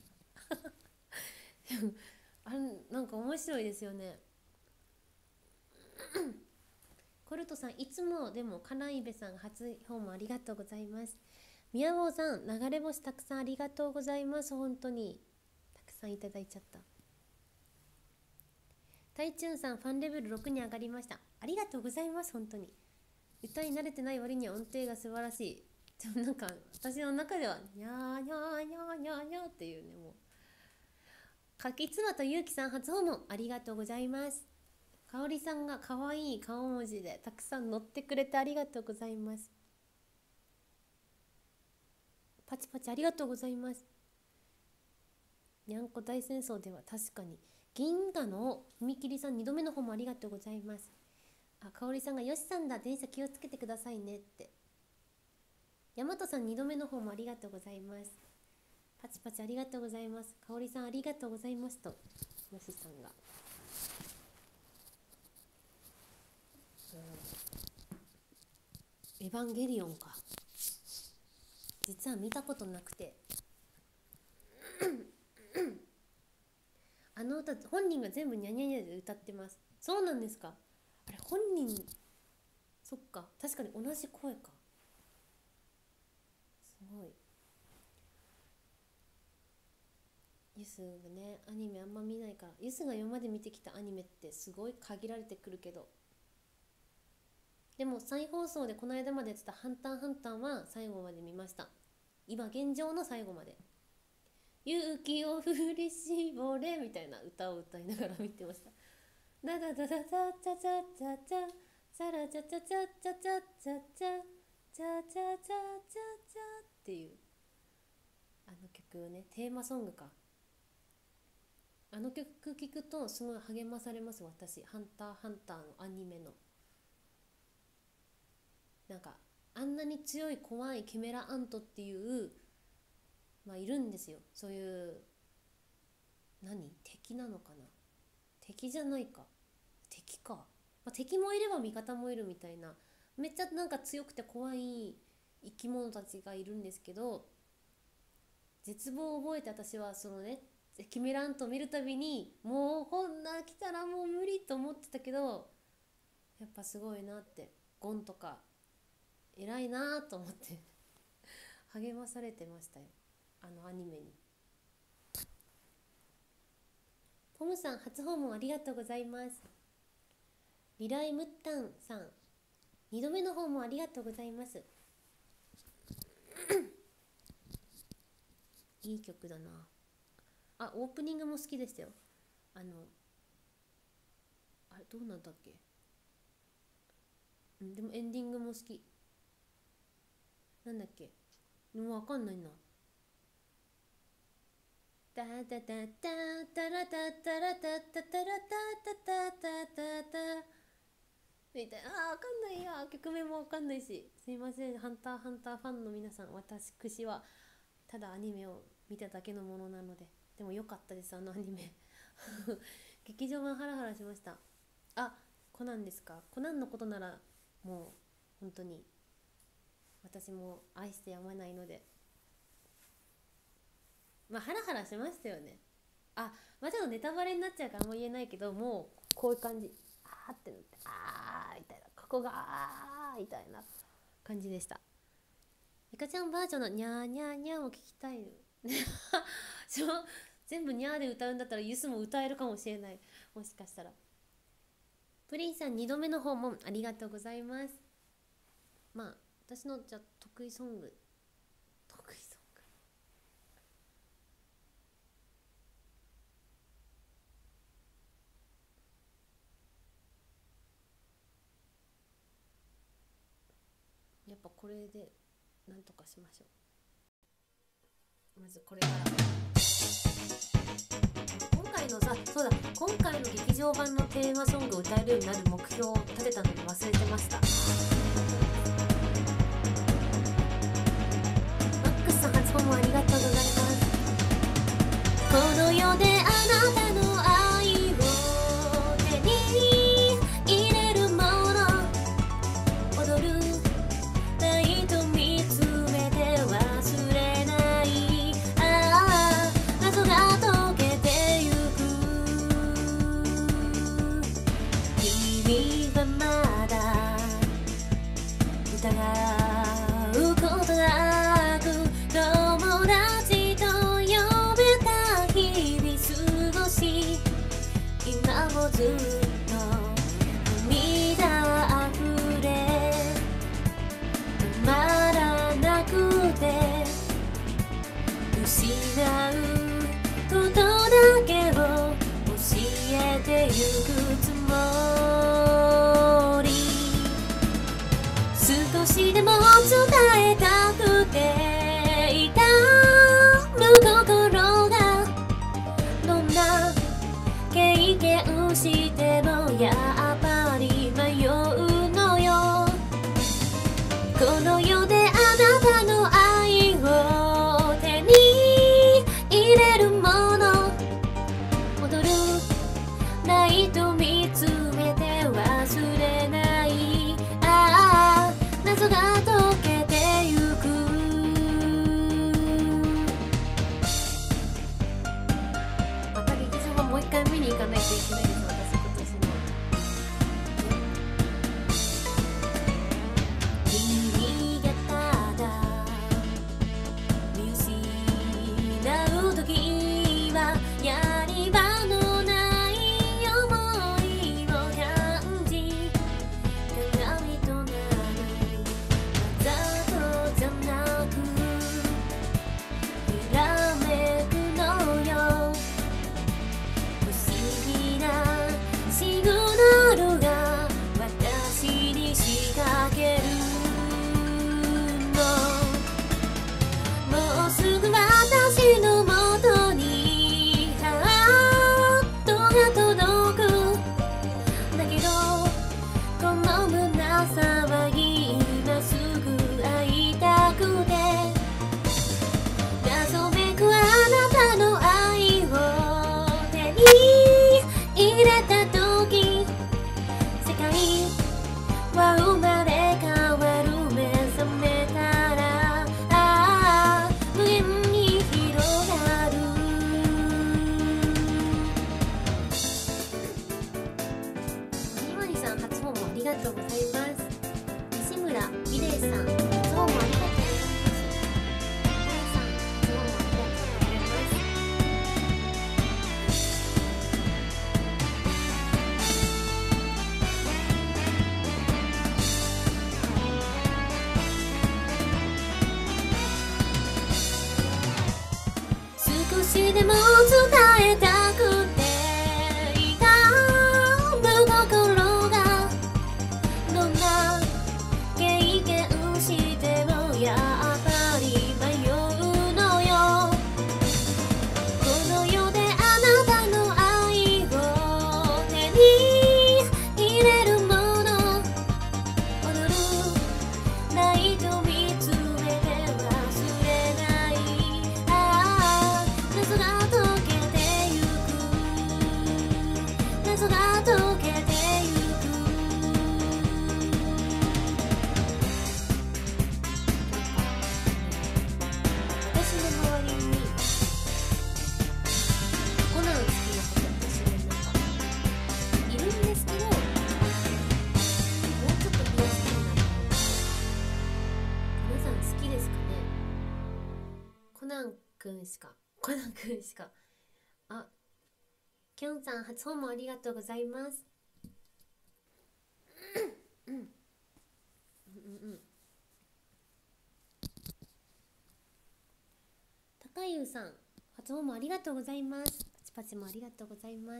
したでもあれなんか面白いですよねコルトさんいつもでもカナイベさん初訪問ありがとうございます。宮坊さん流れ星たくさんありがとうございます。本当にたくさんいただいちゃった。タイチュンさんファンレベルろくに上がりました。ありがとうございます。本当に歌に慣れてない割には音程が素晴らしい。でもなんか私の中ではニャーニャーニャーニャーニャーっていうね、もうかきつまとゆうきさん初訪問ありがとうございます。かおりさんがかわいい顔文字でたくさん載ってくれてありがとうございます。パチパチありがとうございます。にゃんこ大戦争では確かに銀河の踏切さんにどめの方もありがとうございます。あ、かおりさんがよしさんだ電車気をつけてくださいねって。やまとさんにどめの方もありがとうございます。パチパチありがとうございます。かおりさんありがとうございますとよしさんが、うん、エヴァンゲリオンか、実は見たことなくてあの歌本人が全部ニャニャニャで歌ってます。そうなんですか。あれ本人、そっか、確かに同じ声か。すごい。ユスがねアニメあんま見ないから、ユスが今まで見てきたアニメってすごい限られてくるけど、でも再放送でこの間までやってたハンターハンターは最後まで見ました。今現状の最後まで。勇気を振り絞れみたいな歌を歌いながら見てました。ダダダダダチャチャチャチャチャラチャチャチャチャチャチャチャチャチャチャチャチャチャっていうあの曲ね、テーマソングか。あの曲聴くとすごい励まされます。私ハンターハンターのアニメのなんかあんなに強い怖いキメラアントっていうまあいるんですよ。そういう何敵なのかな、敵じゃないか、敵か、まあ、敵もいれば味方もいるみたいな、めっちゃなんか強くて怖い生き物たちがいるんですけど、絶望を覚えて私はそのねキメラアントを見るたびにもうこんな来たらもう無理と思ってたけど、やっぱすごいなって。 ゴンとか偉いなと思って励まされてましたよ、あのアニメに。ポムさん初訪問ありがとうございます。リライムッタンさんにどめの訪問ありがとうございますいい曲だなあ。オープニングも好きでしたよ。あのあれどうなんだっけ、うん、でもエンディングも好き。なんだっけ、もうわかんないな。タタタタタラタタラタタタラタタタタタみたいな。あーわかんないや、曲名もわかんないし、すいません。ハンターハンターファンの皆さん、私はただアニメを見ただけのものなので。でも良かったです、あのアニメ劇場版ハラハラしました。あ、コナンですか。コナンのことならもう本当に私も愛してやまないので、まあハラハラしましたよね。あ、まあちょっとネタバレになっちゃうからあんま言えないけど、もうこういう感じ、あーってなって、あーみたいな、ここがあーみたいな感じでした。イカちゃんバージョンのニャーニャーニャーも聞きたい全部ニャーで歌うんだったらユスも歌えるかもしれない、もしかしたら。プリンさんにどめの訪問ありがとうございます。まあ私のじゃ得意ソング、得意ソングやっぱこれでなんとかしましょう。まずこれから今回のさ、そうだ、今回の劇場版のテーマソングを歌えるようになる目標を立てたのに忘れてました。マックスさん初訪問ありがとうございます。この世であなたの愛を手に入れるもの、踊るないと見つめて忘れない、ああ謎が解けてゆく、君はまだ少しでも伝えたくて痛む心がどんな経験してもやっぱり迷うのよ。この世であなたの愛を手に入れるもの踊るないと見つめて忘れないああ謎が解けてゆく謎が解けてゆく私の周りにコナン好きな方ってすごいなんかいるんですけど、もうちょっと増やしたいな。皆さん好きですかね。コナンくんしかコナンくんしか。あ、きょんさん初訪問ありがとうございます。うんうんうん。高優さん初訪問ありがとうございます。パチパチもありがとうございます。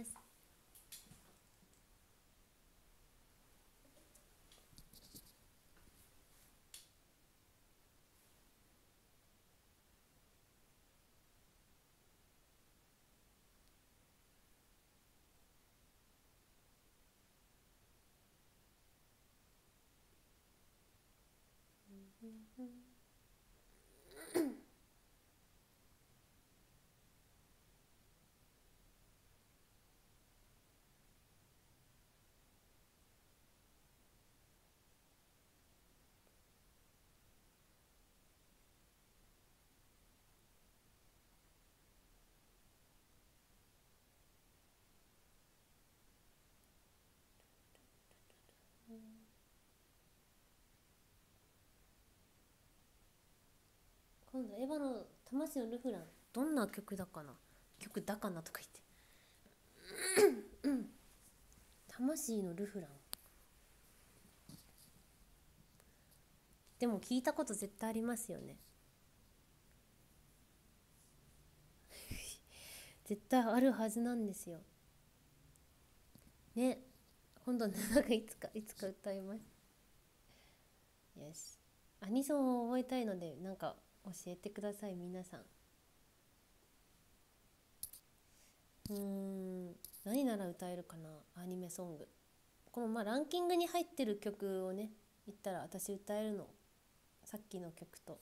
今度エヴァの魂のルフランどんな曲だかな曲だかなとか言って魂のルフランでも聞いたこと絶対ありますよね。絶対あるはずなんですよね。今度なんかいつかいつか歌います。よし、アニソンを覚えたいのでなんか教えてください皆さん。うーん何なら歌えるかな。アニメソングこのまあランキングに入ってる曲をね言ったら私歌えるのさっきの曲と。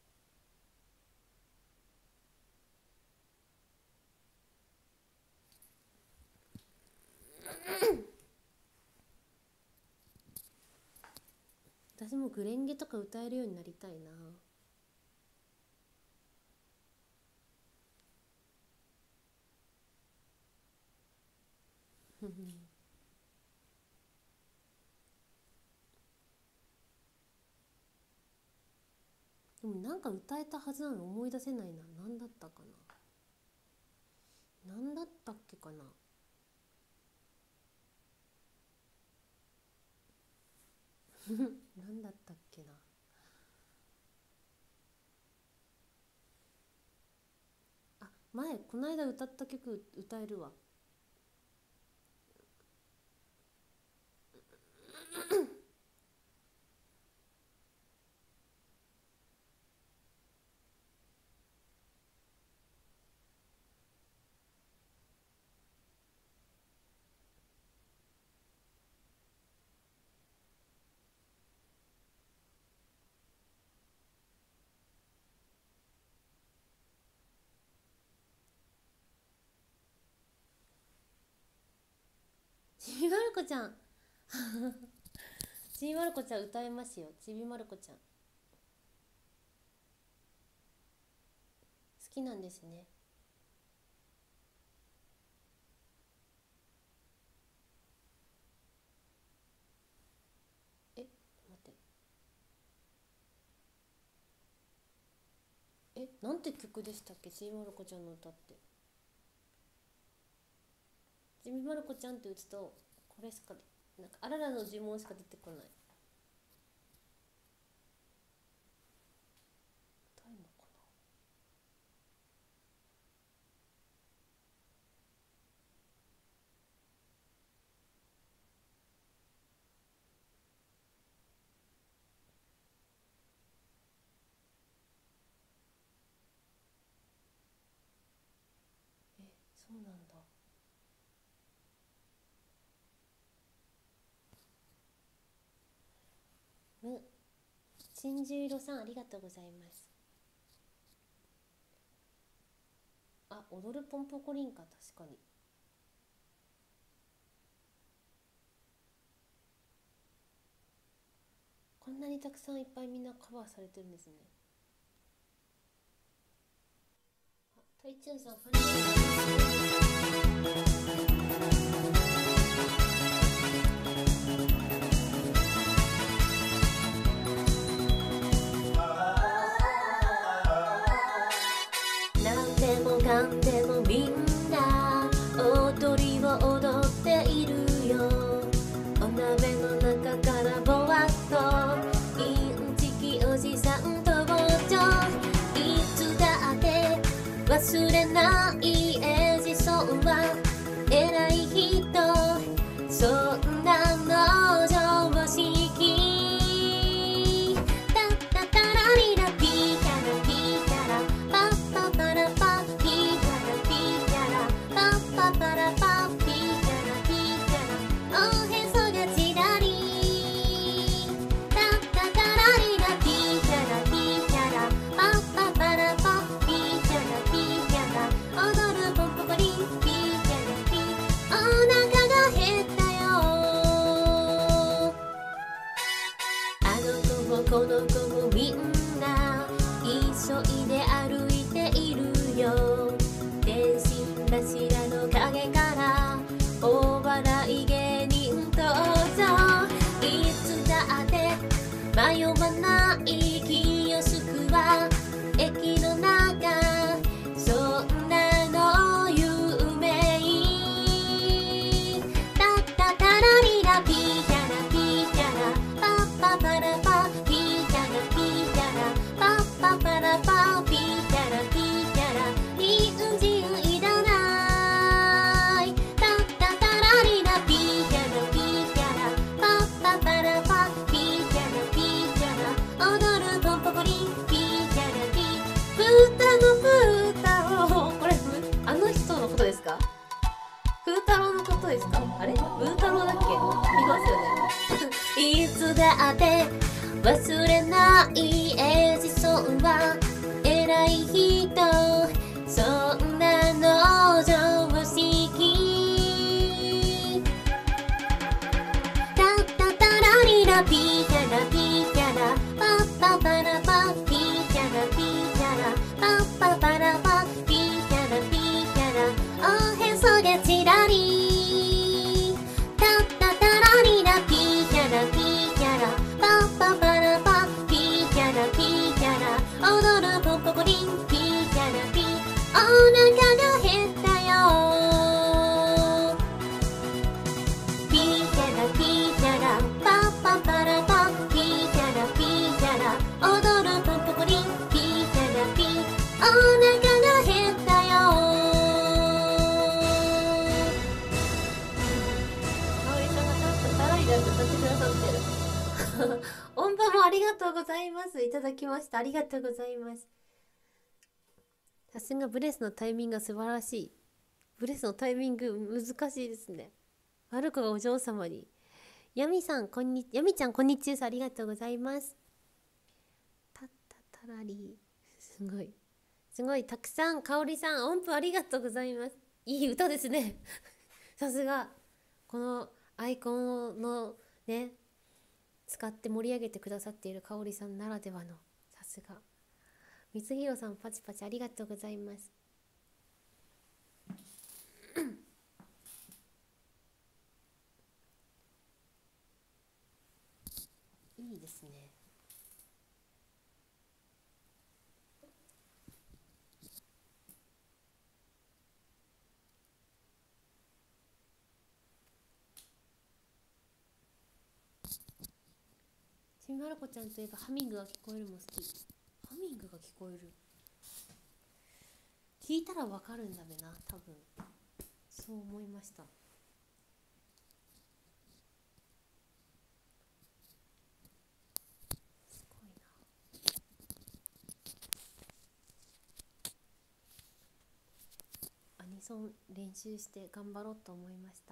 私もグレンゲとか歌えるようになりたいな。でもなんか歌えたはずなの思い出せないな。何だったかな。何だったっけかな。何だったっけな。あ、前この間歌った曲歌えるわ。ちびまる子ちゃんちびまる子ちゃん歌えますよ。ちびまる子ちゃん好きなんですね。え待ってえなんて曲でしたっけ。ちびまる子ちゃんの歌って。ちびまる子ちゃんって打つとこれしかなんかあららの呪文しか出てこない。歌えるのかそうなんだ。む真珠色さんありがとうございます。あ、踊るポンポコリンか、確かに。こんなにたくさんいっぱいみんなカバーされてるんですね。あ、タイチュンさんこんにちは。なんでもかんでもみんな踊りを踊っているよ。お鍋の中からぼわっとインチキおじさん登場。いつだって忘れないエジソンは偉い人。そんなの常識。タッタタラリラピータラピータラパッパパラパピータラピータラパッパパラパピータラピータラおへそがちらり。タッタタラリラピータラピータラパッパパラパピータラピータラ踊るポンポコリンピータラピーお腹が減ったよ。あの子もこの子もみんな急いで歩いているよ。電信柱の陰からお笑い芸人登場。いつだって迷わないキヨスクは駅の中。そんなの有名。タッタタラリラピータラピータラパッパパラパピータラピータラパッパパラパピータラピータラ隣人いらない。タッタタラリラピータラピータラパッパパラパピータラピータラ踊るポンポコリンピータラピーブータのブータをこれあの人のことですか？ブー太郎のことですか？あれブー太郎だっけ？いますよねいつだって忘れないエジソンは偉い人。そんなの常識。タッタタラリラピータラピータラパッパパラパピータラピータラパッパパラパピータラピータラおへそがちらり。タッタタラリラピータラピータラパッパパラパピータラピータラ踊るポンポコリンピータラピーお腹が減ったよ。ピータラピータラパッパパラパピータラピータラ踊るポンポコリンピータラピーお腹が減ったよ。かおりさんがちゃんとタラリラって歌ってくださってる音符もありがとうございます。いただきました。ありがとうございます。さすがブレスのタイミングが素晴らしい。ブレスのタイミング難しいですね。マルコがお嬢様に。ヤミさんこんにヤミちゃんこんにちは。ありがとうございます。タッタタラリーすごいすごいたくさん。かおりさん音符ありがとうございます。いい歌ですねさすがこのアイコンのね使って盛り上げてくださっているかおりさんならではの。さすが光弘さんパチパチありがとうございますいいですね。ちびまる子ちゃんといえばハミングが聞こえるも好き。ハミングが聞こえる。聞いたらわかるんだべな多分。そう思いました。すごいな。アニソン練習して頑張ろうと思いました。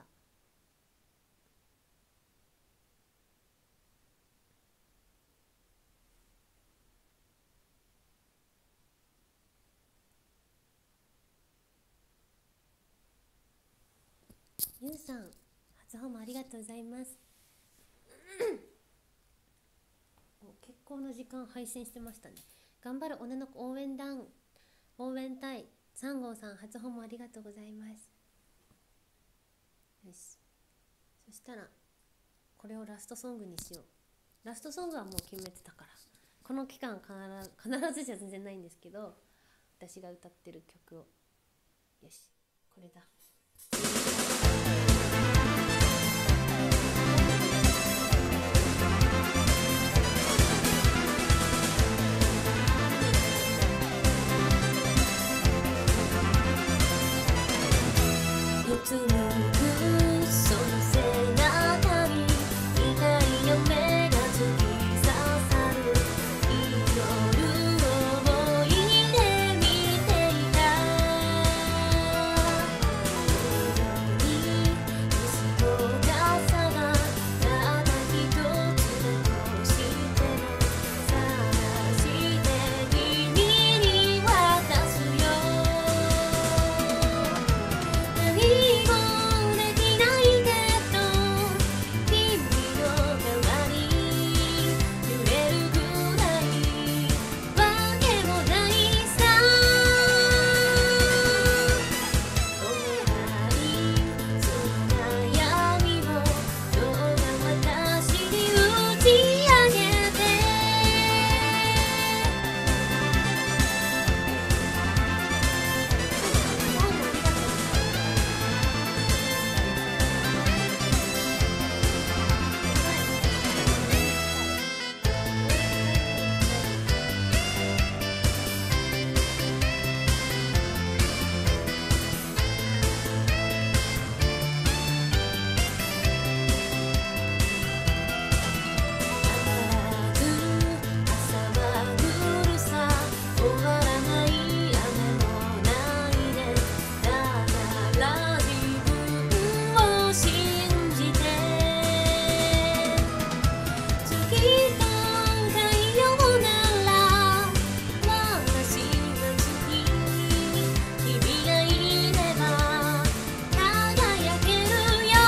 ゆうさん、初訪問ありがとうございます。結構の時間配信してましたね。頑張る女の子応援団応援隊さん号さん、初訪問ありがとうございます。よし、そしたらこれをラストソングにしよう。ラストソングはもう決めてたから、この期間必ず必ずじゃ全然ないんですけど、私が歌ってる曲を、よし、これだ。うつむくその背中に痛い夢が突き刺さる。夜思いで見ていた薄の傘がただ一つだとしても探して君に渡すよ。何もできないけど君の側に揺れるくらいわけもないさ。お願いその悩みをどうか私に打ち明けて。朝は来るさ、終わらない雨もないで、だから自分を信じて。月と太陽なら私は月、君がいれば輝けるよ。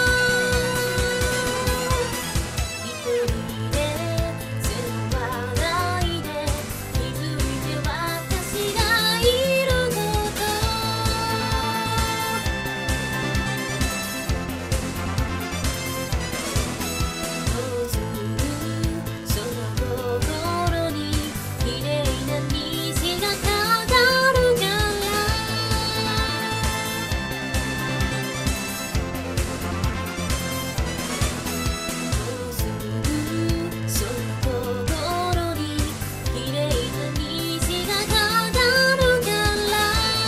一人で背負わないで気づいて私がいること。どうするその心に綺麗な虹がかかるから。どうするその心に綺麗な虹がかかるから。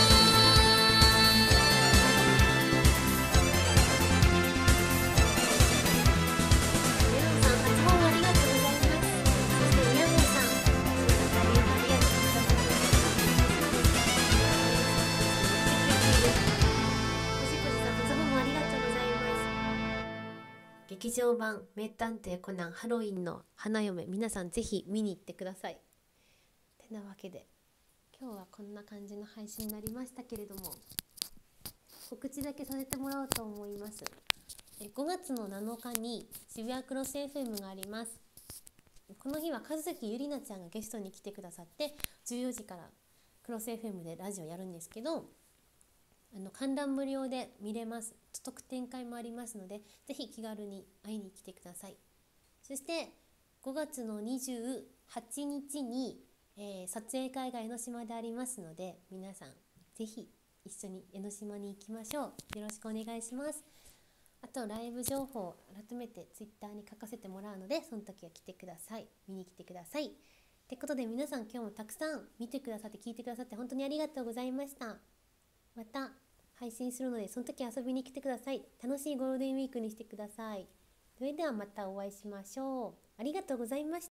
メロンさん、初訪問ありがとうございます。そして宮本さん、ありがとうございます。こじこじさん、初訪問ありがとうございます。劇場版名探偵コナンハロウィンの花嫁、皆さんぜひ見に行ってください。てなわけで今日はこんな感じの配信になりましたけれども、告知だけさせてもらおうと思います。えごがつのなのかに渋谷クロス エフエム があります。この日は和月ゆりなちゃんがゲストに来てくださって、じゅうよじからクロス エフエム でラジオやるんですけど、あの観覧無料で見れます。特典会もありますので、ぜひ気軽に会いに来てください。そしてごがつのにじゅうはちにちに、えー撮影会が江ノ島でありますので、皆さんぜひ一緒に江ノ島に行きましょう。よろしくお願いします。あとライブ情報を改めてツイッターに書かせてもらうので、その時は来てください。見に来てください。ってことで皆さん、今日もたくさん見てくださって聞いてくださって本当にありがとうございました。また配信するので、その時遊びに来てください。楽しいゴールデンウィークにしてください。それではまたお会いしましょう。ありがとうございました。